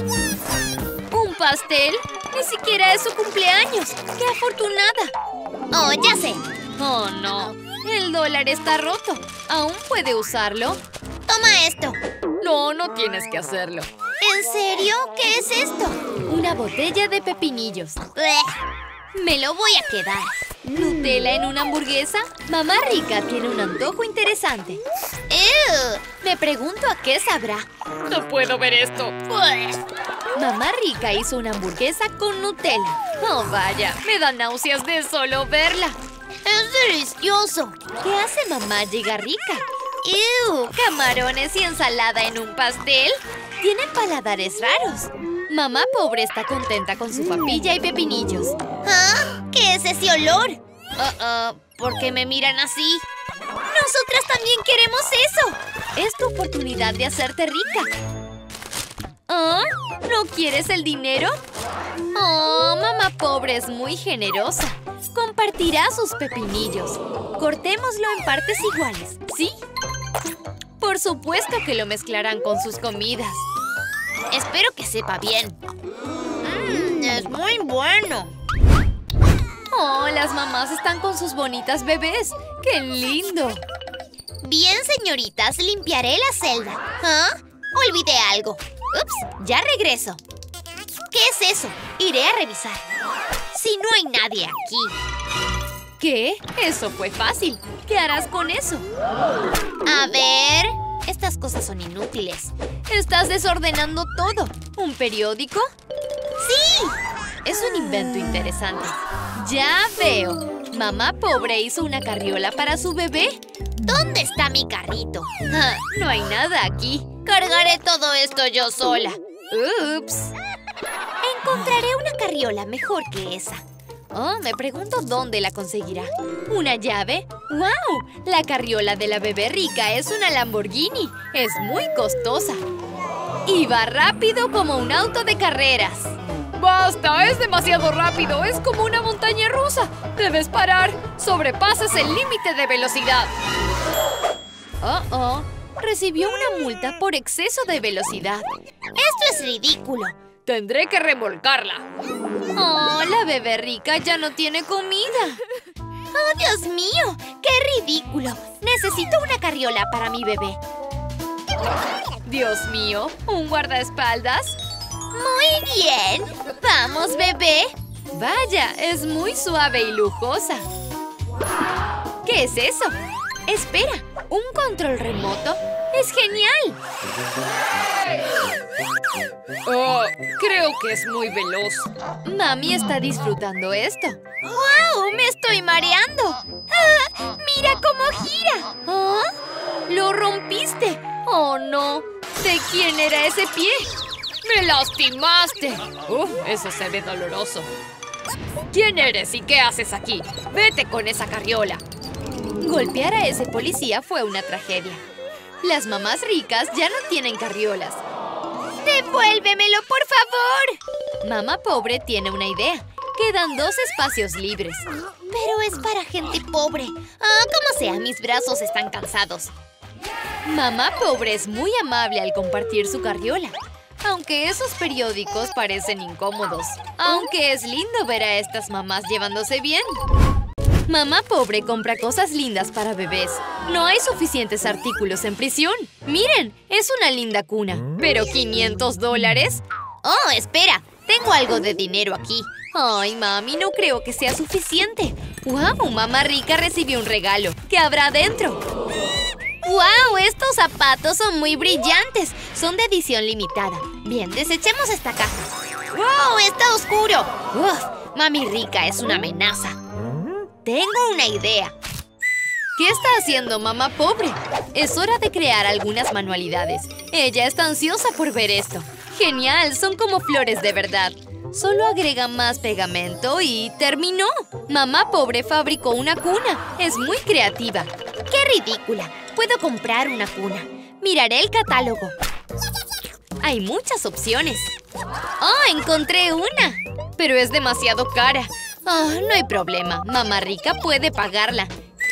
¿Un pastel? Ni siquiera es su cumpleaños. ¡Qué afortunada! Oh, ya sé. Oh, no. El dólar está roto. ¿Aún puede usarlo? Toma esto. No, no tienes que hacerlo. ¿En serio? ¿Qué es esto? Una botella de pepinillos. Bleh. Me lo voy a quedar. ¿Nutella en una hamburguesa? Mamá Rica tiene un antojo interesante. ¡Ew! Me pregunto a qué sabrá. No puedo ver esto. Pues. Mamá Rica hizo una hamburguesa con Nutella. Oh, vaya, me da náuseas de solo verla. ¡Es delicioso! ¿Qué hace mamá Giga Rica? ¡Ew! ¿Camarones y ensalada en un pastel? Tienen paladares raros. Mamá Pobre está contenta con su papilla y pepinillos. ¿Ah? ¿Qué es ese olor? Uh, uh, ¿Por qué me miran así? ¡Nosotras también queremos eso! Es tu oportunidad de hacerte rica. ¿Ah? ¿No quieres el dinero? Oh, Mamá Pobre es muy generosa. Compartirá sus pepinillos. Cortémoslo en partes iguales, ¿sí? Por supuesto que lo mezclarán con sus comidas. Espero que sepa bien. Mmm, es muy bueno. Oh, las mamás están con sus bonitas bebés. ¡Qué lindo! Bien, señoritas, limpiaré la celda. ¿Ah? Olvidé algo. Ups, ya regreso. ¿Qué es eso? Iré a revisar. Si no hay nadie aquí. ¿Qué? Eso fue fácil. ¿Qué harás con eso? A ver... Estas cosas son inútiles. Estás desordenando todo. ¿Un periódico? ¡Sí! Es un invento interesante. Ya veo. Mamá Pobre hizo una carriola para su bebé. ¿Dónde está mi carrito? Ah, no hay nada aquí. Cargaré todo esto yo sola. Ups. Encontraré una carriola mejor que esa. Oh, me pregunto dónde la conseguirá. ¿Una llave? ¡Wow! La carriola de la bebé rica es una Lamborghini. Es muy costosa. Y va rápido como un auto de carreras. ¡Basta! ¡Es demasiado rápido! ¡Es como una montaña rusa! ¡Debes parar! ¡Sobrepasas el límite de velocidad! Oh, oh. Recibió una multa por exceso de velocidad. ¡Esto es ridículo! Tendré que remolcarla. Oh, la bebé rica ya no tiene comida. ¡Oh, Dios mío! ¡Qué ridículo! Necesito una carriola para mi bebé. Dios mío, ¿un guardaespaldas? ¡Muy bien! ¡Vamos, bebé! Vaya, es muy suave y lujosa. ¿Qué es eso? Espera, ¿un control remoto? ¡Es genial! Oh, creo que es muy veloz. Mami está disfrutando esto. ¡Wow! ¡Me estoy mareando! ¡Ah! ¡Mira cómo gira! ¿Ah? ¡Lo rompiste! ¡Oh, no! ¿De quién era ese pie? ¡Me lastimaste! ¡Uf! Eso se ve doloroso. ¿Quién eres y qué haces aquí? ¡Vete con esa carriola! Golpear a ese policía fue una tragedia. Las mamás ricas ya no tienen carriolas. ¡Devuélvemelo, por favor! Mamá Pobre tiene una idea. Quedan dos espacios libres. Pero es para gente pobre. Ah, como sea, mis brazos están cansados. Mamá Pobre es muy amable al compartir su carriola. Aunque esos periódicos parecen incómodos. Aunque es lindo ver a estas mamás llevándose bien. Mamá Pobre compra cosas lindas para bebés. No hay suficientes artículos en prisión. Miren, es una linda cuna. ¿Pero quinientos dólares? Oh, espera. Tengo algo de dinero aquí. Ay, mami, no creo que sea suficiente. ¡Wow! Mamá Rica recibió un regalo. ¿Qué habrá dentro? ¡Wow! Estos zapatos son muy brillantes. Son de edición limitada. Bien, desechemos esta caja. ¡Wow! ¡Está oscuro! ¡Uf! Mami Rica es una amenaza. Tengo una idea. ¿Qué está haciendo mamá pobre? Es hora de crear algunas manualidades. Ella está ansiosa por ver esto. ¡Genial! Son como flores de verdad. Solo agrega más pegamento y ¡terminó! Mamá pobre fabricó una cuna. Es muy creativa. ¡Qué ridícula! Puedo comprar una cuna. Miraré el catálogo. Hay muchas opciones. ¡Oh, encontré una! Pero es demasiado cara. Oh, no hay problema. Mamá rica puede pagarla.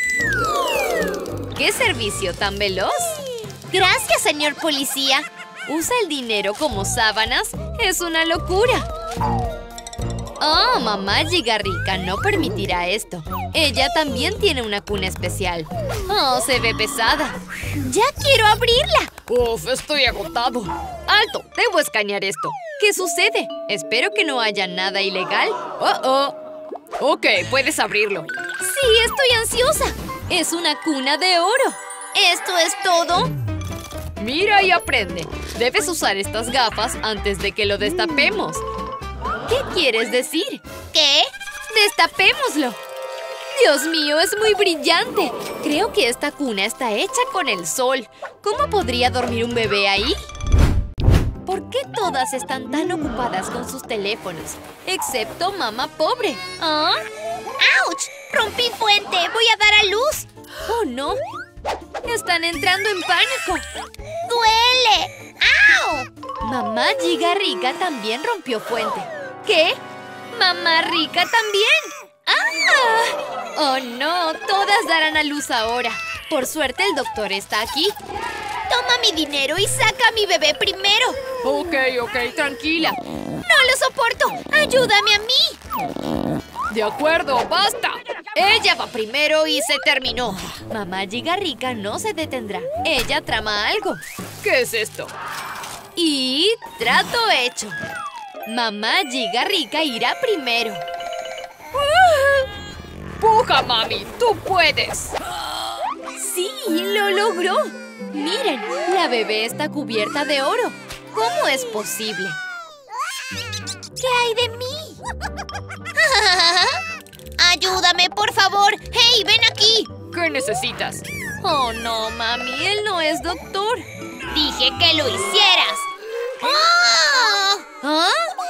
¡Qué servicio tan veloz! Gracias, señor policía. ¿Usa el dinero como sábanas? ¡Es una locura! Oh, mamá Giga rica no permitirá esto. Ella también tiene una cuna especial. Oh, se ve pesada. ¡Ya quiero abrirla! Uf, estoy agotado. ¡Alto! Debo escanear esto. ¿Qué sucede? Espero que no haya nada ilegal. ¡Oh, oh! Ok, puedes abrirlo. ¡Sí, estoy ansiosa! ¡Es una cuna de oro! ¿Esto es todo? Mira y aprende. Debes usar estas gafas antes de que lo destapemos. ¿Qué quieres decir? ¿Qué? ¡Destapémoslo! ¡Dios mío, es muy brillante! Creo que esta cuna está hecha con el sol. ¿Cómo podría dormir un bebé ahí? ¿Por qué todas están tan ocupadas con sus teléfonos? Excepto mamá pobre. ¿Ah? ¡Auch! ¡Rompí fuente! ¡Voy a dar a luz! ¡Oh, no! ¡Están entrando en pánico! ¡Duele! ¡Au! Mamá Giga rica también rompió fuente. ¿Qué? ¿Mamá rica también? ¡Ah! ¡Oh, no! Todas darán a luz ahora. Por suerte el doctor está aquí. Toma mi dinero y saca a mi bebé primero. Ok, ok, tranquila. ¡No lo soporto! ¡Ayúdame a mí! De acuerdo, basta. Ella va primero y se terminó. Mamá Giga rica no se detendrá. Ella trama algo. ¿Qué es esto? Y trato hecho. Mamá Giga rica irá primero. ¡Puja, mami! ¡Tú puedes! ¡Sí! ¡Lo logró! Miren, la bebé está cubierta de oro. ¿Cómo es posible? ¿Qué hay de mí? ¡Ayúdame, por favor! ¡Hey, ven aquí! ¿Qué necesitas? Oh, no, mami. Él no es doctor. ¡Dije que lo hicieras! ¡Oh! ¿Ah?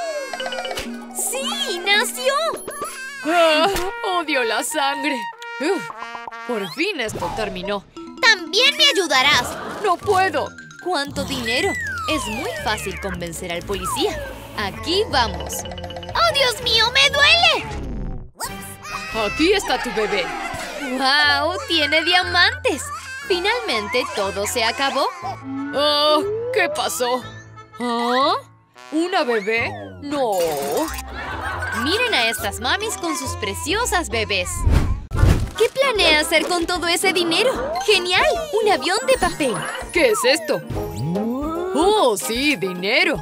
¡Sí! ¡Nació! Ah, ¡odio la sangre! Uf, por fin esto terminó. ¡También me ayudarás! ¡No puedo! ¿Cuánto dinero? Es muy fácil convencer al policía. Aquí vamos. ¡Oh, Dios mío! ¡Me duele! Aquí está tu bebé. ¡Wow! ¡Tiene diamantes! Finalmente todo se acabó. Oh, ¿qué pasó? ¿Ah? ¿Una bebé? No. Miren a estas mamis con sus preciosas bebés. ¿Qué planea hacer con todo ese dinero? ¡Genial! ¡Un avión de papel! ¿Qué es esto? Oh, sí, dinero.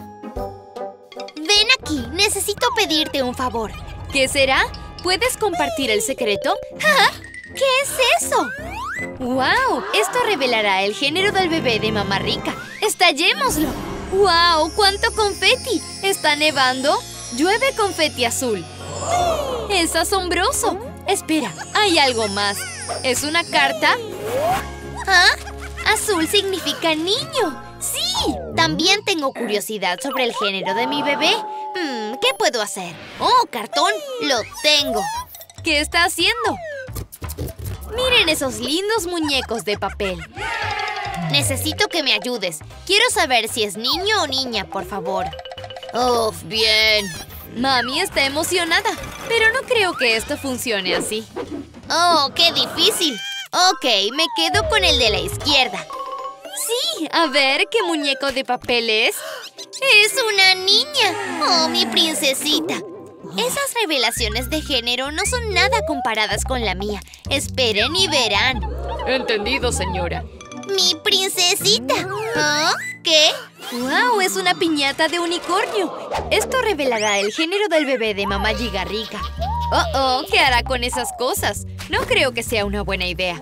Ven aquí. Necesito pedirte un favor. ¿Qué será? ¿Puedes compartir el secreto? ¿Ah? ¿Qué es eso? ¡Wow! Esto revelará el género del bebé de mamá rica. ¡Estallémoslo! ¡Wow! ¡Cuánto confeti! ¿Está nevando? Llueve confeti azul. ¡Es asombroso! Espera, hay algo más. ¿Es una carta? ¿Ah? Azul significa niño. ¡Sí! También tengo curiosidad sobre el género de mi bebé. Hmm, ¿qué puedo hacer? ¡Oh, cartón! ¡Lo tengo! ¿Qué está haciendo? Miren esos lindos muñecos de papel. Necesito que me ayudes. Quiero saber si es niño o niña, por favor. ¡Uf, bien! Mami está emocionada, pero no creo que esto funcione así. ¡Oh, qué difícil! Ok, me quedo con el de la izquierda. Sí, a ver, ¿qué muñeco de papel es? ¡Es una niña! ¡Oh, mi princesita! Esas revelaciones de género no son nada comparadas con la mía. Esperen y verán. Entendido, señora. ¡Mi princesita! ¿Ah? ¿Qué? ¡Wow! Es una piñata de unicornio. Esto revelará el género del bebé de mamá Giga rica. ¡Oh, oh! ¿Qué hará con esas cosas? No creo que sea una buena idea.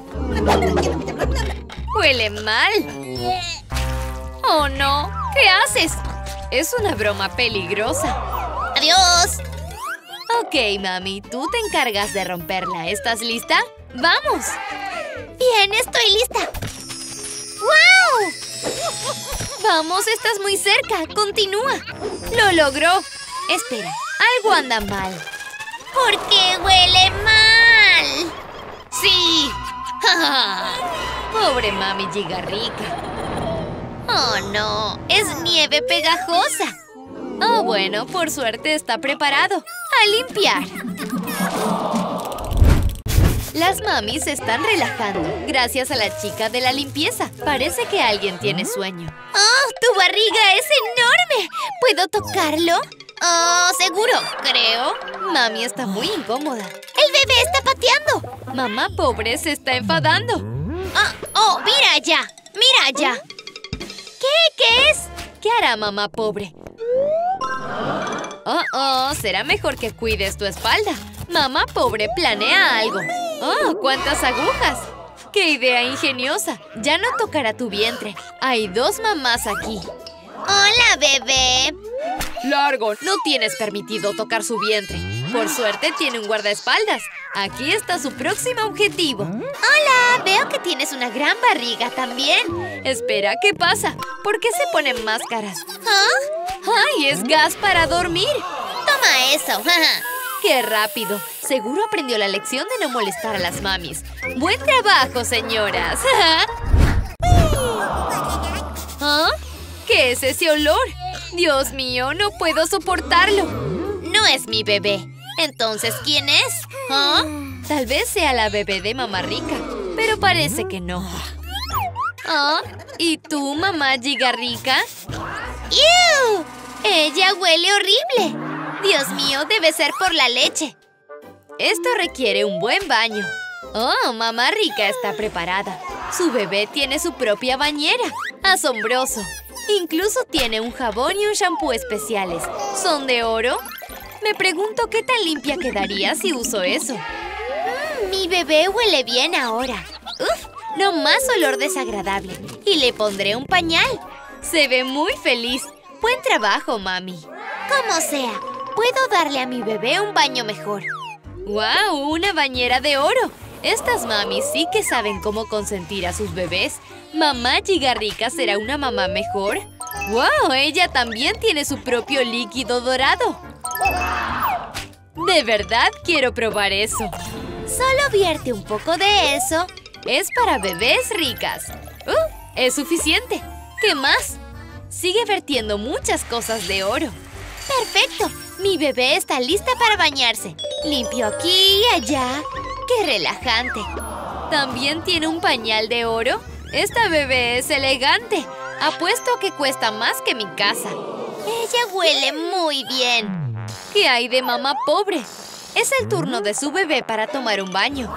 ¡Huele mal! ¡Oh, no! ¿Qué haces? Es una broma peligrosa. ¡Adiós! Ok, mami. Tú te encargas de romperla. ¿Estás lista? ¡Vamos! Bien, estoy lista. ¡Wow! Vamos, estás muy cerca. Continúa. Lo logró. Espera, algo anda mal. ¿Por qué huele mal? ¡Sí! Pobre mami Gigarrica. Oh, no. Es nieve pegajosa. Oh, bueno, por suerte está preparado. ¡A limpiar! Las mamis se están relajando gracias a la chica de la limpieza. Parece que alguien tiene sueño. ¡Oh, tu barriga es enorme! ¿Puedo tocarlo? Oh, seguro, creo. Mami está muy incómoda. ¡El bebé está pateando! Mamá pobre se está enfadando. Oh, oh, mira allá, mira allá. ¿Qué? ¿Qué es? ¿Qué hará mamá pobre? Oh, oh, será mejor que cuides tu espalda. Mamá pobre planea algo. ¡Oh, cuántas agujas! ¡Qué idea ingeniosa! Ya no tocará tu vientre. Hay dos mamás aquí. ¡Hola, bebé! ¡Largo! No tienes permitido tocar su vientre. Por suerte tiene un guardaespaldas. Aquí está su próximo objetivo. ¡Hola! Veo que tienes una gran barriga también. Espera, ¿qué pasa? ¿Por qué se ponen máscaras? ¿Ah? ¡Ay, es gas para dormir! Toma eso. ¡Qué rápido! Seguro aprendió la lección de no molestar a las mamis. ¡Buen trabajo, señoras! ¿Ah? ¿Qué es ese olor? Dios mío, no puedo soportarlo. No es mi bebé. Entonces, ¿quién es? ¿Ah? Tal vez sea la bebé de mamá rica, pero parece que no. ¿Ah? ¿Y tú, mamá Gigarrica? ¡Ew! Ella huele horrible. Dios mío, debe ser por la leche. Esto requiere un buen baño. Oh, mamá rica está preparada. Su bebé tiene su propia bañera. ¡Asombroso! Incluso tiene un jabón y un shampoo especiales. ¿Son de oro? Me pregunto qué tan limpia quedaría si uso eso. Mm, mi bebé huele bien ahora. Uf, no más olor desagradable. Y le pondré un pañal. Se ve muy feliz. Buen trabajo, mami. Como sea, puedo darle a mi bebé un baño mejor. ¡Wow! ¡Una bañera de oro! Estas mamis sí que saben cómo consentir a sus bebés. ¿Mamá Gigarrica será una mamá mejor? ¡Wow! Ella también tiene su propio líquido dorado. De verdad quiero probar eso. Solo vierte un poco de eso. Es para bebés ricas. ¡Uh! Es suficiente. ¿Qué más? Sigue vertiendo muchas cosas de oro. ¡Perfecto! Mi bebé está lista para bañarse. Limpio aquí y allá. ¡Qué relajante! ¿También tiene un pañal de oro? Esta bebé es elegante. Apuesto que cuesta más que mi casa. Ella huele muy bien. ¿Qué hay de mamá pobre? Es el turno de su bebé para tomar un baño.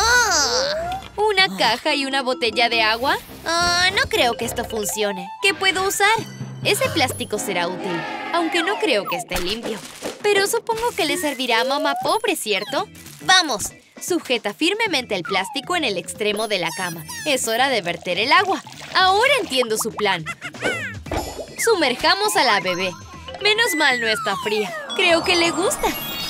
Oh. ¿Una caja y una botella de agua? Oh, no creo que esto funcione. ¿Qué puedo usar? Ese plástico será útil, aunque no creo que esté limpio. Pero supongo que le servirá a mamá pobre, ¿cierto? ¡Vamos! Sujeta firmemente el plástico en el extremo de la cama. Es hora de verter el agua. Ahora entiendo su plan. Sumerjamos a la bebé. Menos mal no está fría. Creo que le gusta.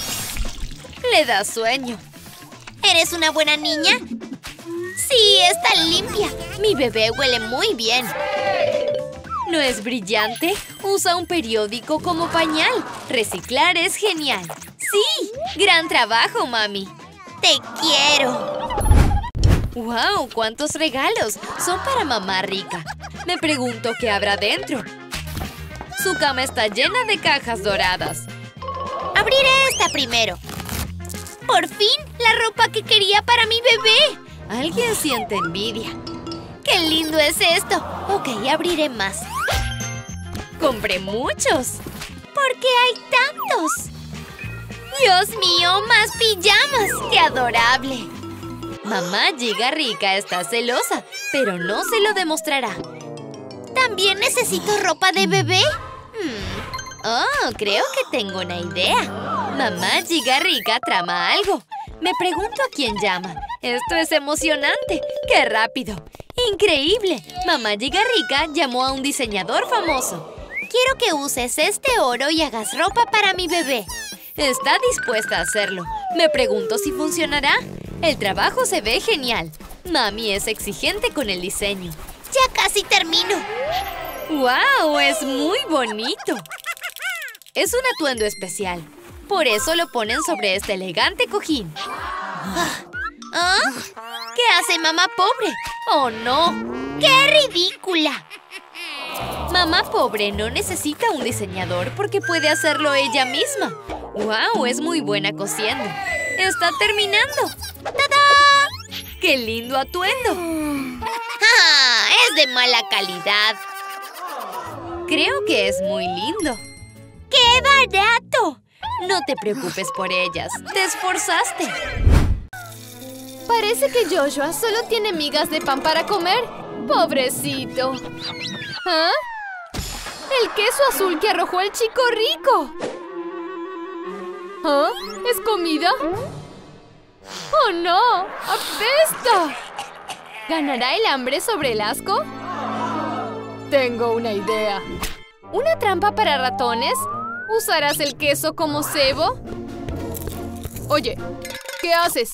Le da sueño. ¿Eres una buena niña? Sí, está limpia. Mi bebé huele muy bien. ¿No es brillante? Usa un periódico como pañal. Reciclar es genial. ¡Sí! ¡Gran trabajo, mami! ¡Te quiero! ¡Wow! ¡Cuántos regalos! Son para mamá rica. Me pregunto qué habrá dentro. Su cama está llena de cajas doradas. Abriré esta primero. ¡Por fin! ¡La ropa que quería para mi bebé! Alguien siente envidia. ¡Qué lindo es esto! Ok, abriré más. ¡Compré muchos! ¿Por qué hay tantos? ¡Dios mío! ¡Más pijamas! ¡Qué adorable! Mamá Gigarrica está celosa, pero no se lo demostrará. ¿También necesito ropa de bebé? Hmm. Oh, creo que tengo una idea. Mamá Gigarrica trama algo. Me pregunto a quién llama. Esto es emocionante. ¡Qué rápido! ¡Increíble! Mamá Gigarrica llamó a un diseñador famoso. Quiero que uses este oro y hagas ropa para mi bebé. Está dispuesta a hacerlo. Me pregunto si funcionará. El trabajo se ve genial. Mami es exigente con el diseño. ¡Ya casi termino! ¡Wow! Es muy bonito. Es un atuendo especial. Por eso lo ponen sobre este elegante cojín. ¿Ah? ¿Qué hace mamá pobre? ¡Oh, no! ¡Qué ridícula! Mamá pobre no necesita un diseñador porque puede hacerlo ella misma. ¡Wow! Es muy buena cosiendo. ¡Está terminando! ¡Tadá! ¡Qué lindo atuendo! ¡Ah! Es de mala calidad. Creo que es muy lindo. ¡Qué barato! No te preocupes por ellas. ¡Te esforzaste! Parece que Joshua solo tiene migas de pan para comer. ¡Pobrecito! ¿Ah? ¡El queso azul que arrojó el chico rico! ¿Ah? ¿Es comida? ¡Oh, no! ¡Apesta! ¿Ganará el hambre sobre el asco? Tengo una idea. ¿Una trampa para ratones? ¿Usarás el queso como cebo? Oye, ¿qué haces?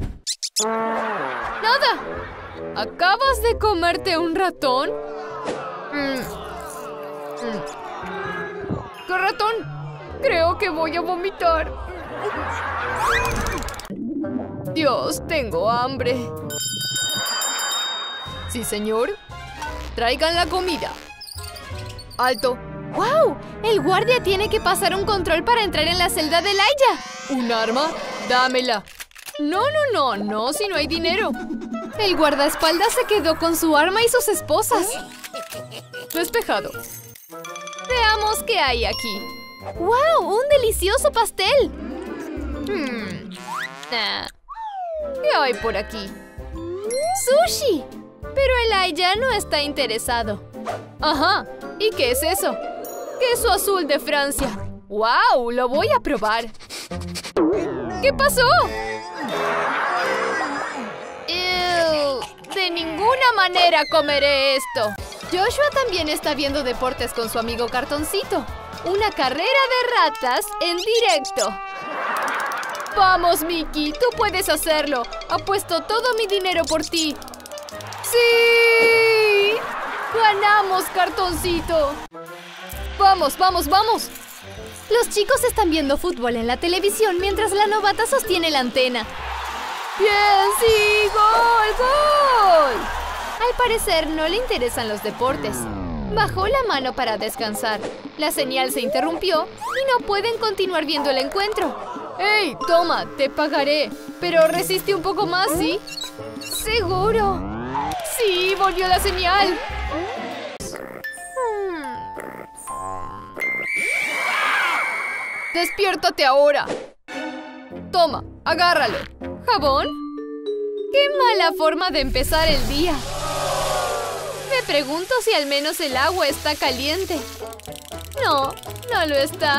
¡Nada! ¿Acabas de comerte un ratón? Mm. Mm. ¿Qué ratón? Creo que voy a vomitar. Dios, tengo hambre. Sí, señor. Traigan la comida. ¡Alto! ¡Wow! El guardia tiene que pasar un control para entrar en la celda de Elijah. ¿Un arma? Dámela. No, no, no, no, si no hay dinero. El guardaespaldas se quedó con su arma y sus esposas. Despejado. Veamos qué hay aquí. ¡Wow! ¡Un delicioso pastel! Hmm. Nah. ¿Qué hay por aquí? ¡Sushi! Pero Elijah no está interesado. Ajá. ¿Y qué es eso? Queso azul de Francia. ¡Wow! Lo voy a probar. ¿Qué pasó? Ew, de ninguna manera comeré esto. Joshua también está viendo deportes con su amigo Cartoncito. Una carrera de ratas en directo. Vamos, Mickey, tú puedes hacerlo. Apuesto todo mi dinero por ti. ¡Sí! ¡Ganamos, Cartoncito! ¡Vamos, vamos, vamos! Los chicos están viendo fútbol en la televisión mientras la novata sostiene la antena. ¡Bien, sí! ¡Gol, gol! Al parecer no le interesan los deportes. Bajó la mano para descansar. La señal se interrumpió y no pueden continuar viendo el encuentro. ¡Hey, toma! Te pagaré. Pero resiste un poco más, ¿sí? ¡Seguro! ¡Sí! ¡Volvió la señal! ¡Despiértate ahora! Toma, agárralo. ¿Jabón? ¡Qué mala forma de empezar el día! Me pregunto si al menos el agua está caliente. No, no lo está.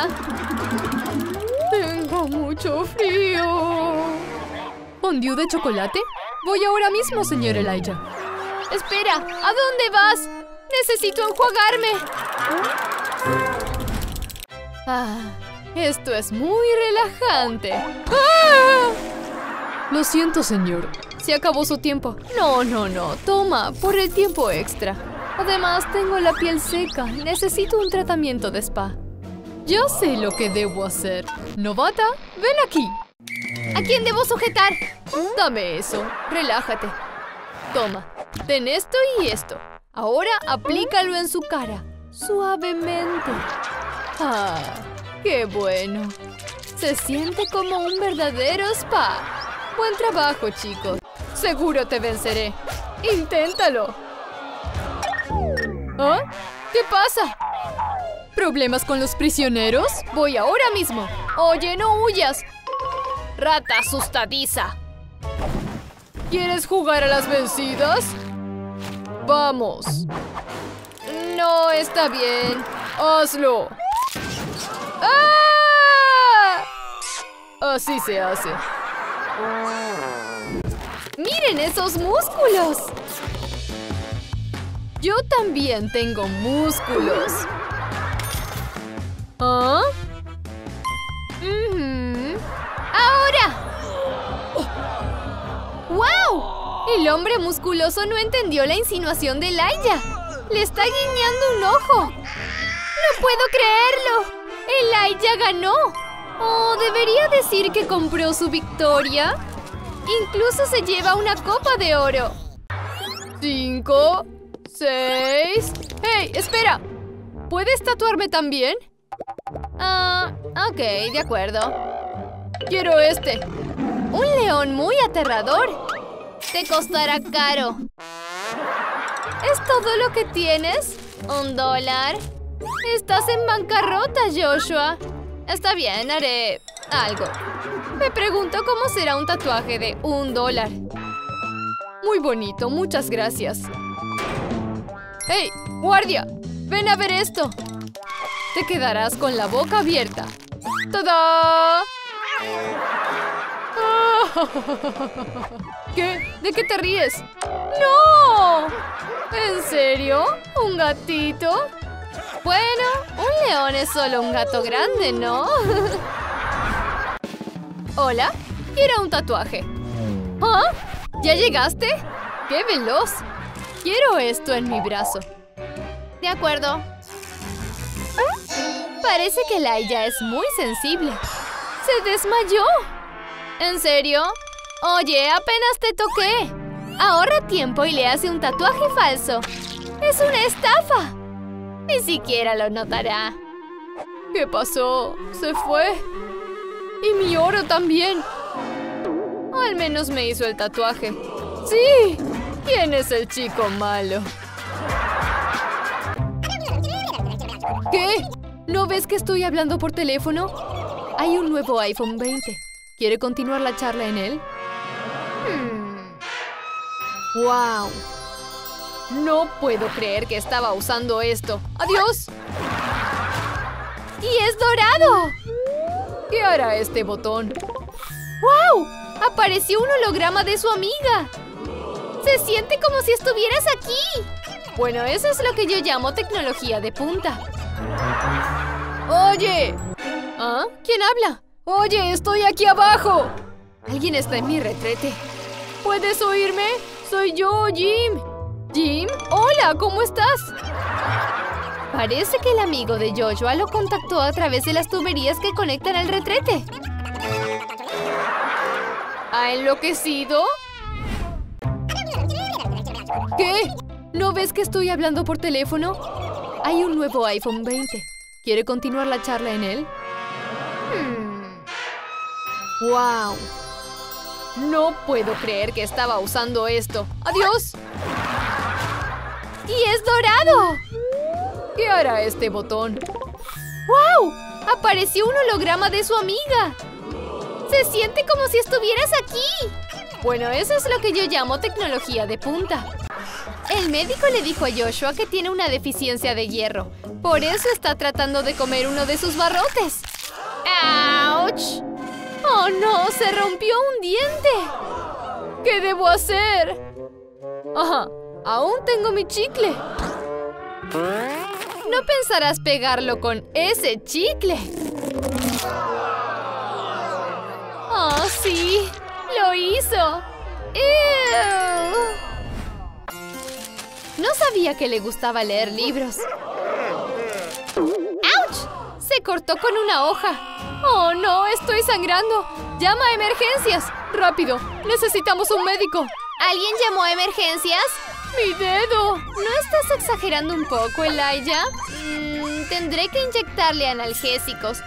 Tengo mucho frío. ¿Fondue de chocolate? Voy ahora mismo, señor Elijah. Espera, ¿a dónde vas? Necesito enjuagarme. Ah, esto es muy relajante. ¡Ah! Lo siento, señor. Se acabó su tiempo. No, no, no. Toma, por el tiempo extra. Además, tengo la piel seca. Necesito un tratamiento de spa. Yo sé lo que debo hacer. Novata, ven aquí. ¿A quién debo sujetar? Dame eso. Relájate. Toma. Ten esto y esto. Ahora aplícalo en su cara. Suavemente. Ah, qué bueno. Se siente como un verdadero spa. Buen trabajo, chicos. Seguro te venceré. Inténtalo. ¿Ah? ¿Qué pasa? ¿Problemas con los prisioneros? Voy ahora mismo. Oye, no huyas. Rata asustadiza. ¿Quieres jugar a las vencidas? Vamos. No está bien. Hazlo. ¡Ah! Así se hace. ¡Miren esos músculos! Yo también tengo músculos. ¿Ah? Uh-huh. ¡Ahora! ¡Wow! El hombre musculoso no entendió la insinuación de Elijah. ¡Le está guiñando un ojo! ¡No puedo creerlo! ¡Elijah ganó! Oh, debería decir que compró su victoria. Incluso se lleva una copa de oro. Cinco, seis... ¡Hey, espera! ¿Puedes tatuarme también? Ah, ok, de acuerdo. Quiero este. Un león muy aterrador. Te costará caro. ¿Es todo lo que tienes? ¿Un dólar? Estás en bancarrota, Joshua. Está bien, haré algo. Me pregunto cómo será un tatuaje de un dólar. Muy bonito, muchas gracias. ¡Hey, guardia! ¡Ven a ver esto! Te quedarás con la boca abierta. ¡Tada! ¿Qué? ¿De qué te ríes? ¡No! ¿En serio? ¿Un gatito? Bueno, un león es solo un gato grande, ¿no? Hola, quiero un tatuaje. ¿Ah? ¿Ya llegaste? ¡Qué veloz! Quiero esto en mi brazo. De acuerdo. Parece que Elijah es muy sensible. ¡Se desmayó! ¿En serio? Oye, apenas te toqué. Ahorra tiempo y le hace un tatuaje falso. ¡Es una estafa! Ni siquiera lo notará. ¿Qué pasó? ¿Se fue? Y mi oro también. Al menos me hizo el tatuaje. ¡Sí! ¿Quién es el chico malo? ¿Qué? ¿No ves que estoy hablando por teléfono? Hay un nuevo iPhone veinte. ¿Quiere continuar la charla en él? Hmm. ¡Wow! No puedo creer que estaba usando esto. ¡Adiós! ¡Y es dorado! ¿Qué hará este botón? ¡Wow! Apareció un holograma de su amiga. Se siente como si estuvieras aquí. Bueno, eso es lo que yo llamo tecnología de punta. ¡Oye! ¿Ah? ¿Quién habla? ¡Oye, estoy aquí abajo! Alguien está en mi retrete. ¿Puedes oírme? Soy yo, Jim. Jim, hola, ¿cómo estás? Parece que el amigo de Joshua lo contactó a través de las tuberías que conectan al retrete. ¿Ha enloquecido? ¿Qué? ¿No ves que estoy hablando por teléfono? Hay un nuevo iPhone veinte. ¿Quiere continuar la charla en él? Hmm. ¡Wow! No puedo creer que estaba usando esto. ¡Adiós! ¡Y es dorado! ¿Qué hará este botón? ¡Wow! Apareció un holograma de su amiga. Se siente como si estuvieras aquí. Bueno, eso es lo que yo llamo tecnología de punta. El médico le dijo a Joshua que tiene una deficiencia de hierro. Por eso está tratando de comer uno de sus barrotes. ¡Auch! ¡Oh, no! ¡Se rompió un diente! ¿Qué debo hacer? Ajá, aún tengo mi chicle. No pensarás pegarlo con ese chicle. ¡Oh, sí! ¡Lo hizo! ¡Ew! No sabía que le gustaba leer libros. ¡Auch! Se cortó con una hoja. ¡Oh, no! ¡Estoy sangrando! ¡Llama a emergencias! ¡Rápido! ¡Necesitamos un médico! ¿Alguien llamó a emergencias? ¡Mi dedo! ¿No estás exagerando un poco, Elijah? Mm, tendré que inyectarle analgésicos.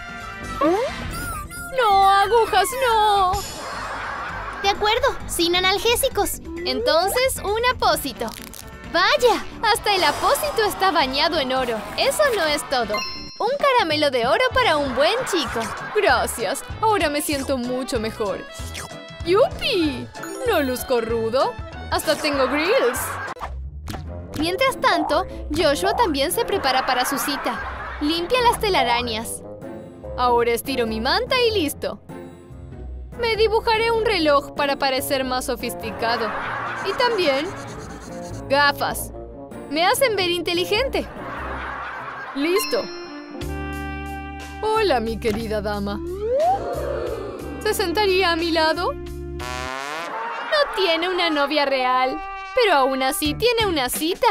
¡No! ¡Agujas, no! De acuerdo, sin analgésicos. Entonces, un apósito. ¡Vaya! Hasta el apósito está bañado en oro. Eso no es todo. Un caramelo de oro para un buen chico. Gracias. Ahora me siento mucho mejor. ¡Yupi! ¿No luzco rudo? Hasta tengo grills. Mientras tanto, Joshua también se prepara para su cita. Limpia las telarañas. Ahora estiro mi manta y listo. Me dibujaré un reloj para parecer más sofisticado. Y también gafas. Me hacen ver inteligente. ¡Listo! Hola, mi querida dama. ¿Se sentaría a mi lado? No Tiene una novia real, pero aún así tiene una cita.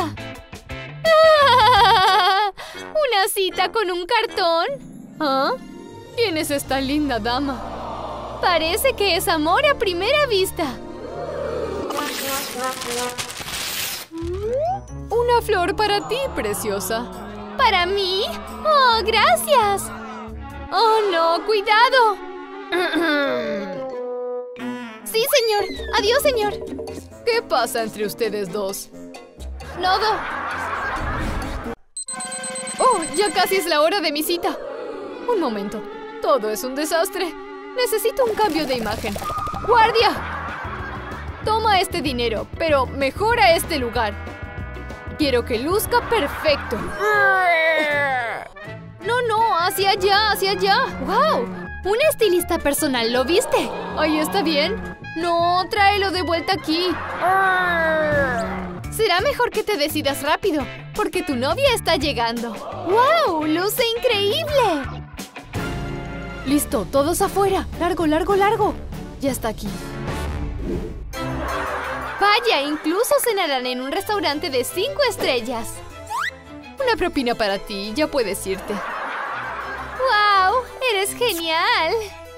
¡Ah! ¿Una cita con un cartón? ¿Ah? ¿Quién es esta linda dama? Parece que es amor a primera vista. Una flor para ti, preciosa. ¿Para mí? ¡Oh, gracias! ¡Oh, no! ¡Cuidado! Sí, señor. Adiós, señor. ¿Qué pasa entre ustedes dos? Nodo. Oh, ya casi es la hora de mi cita. Un momento. Todo es un desastre. Necesito un cambio de imagen. ¡Guardia! Toma este dinero, pero mejora este lugar. Quiero que luzca perfecto. No, no, hacia allá, hacia allá. ¡Wow! Un estilista personal, ¿lo viste? Ahí está bien. No, tráelo de vuelta aquí. Será mejor que te decidas rápido, porque tu novia está llegando. ¡Wow! ¡Luce increíble! Listo, todos afuera. Largo, largo, largo. Ya está aquí. Vaya, incluso cenarán en un restaurante de cinco estrellas. Una propina para ti, ya puedes irte. ¡Wow! ¡Eres genial!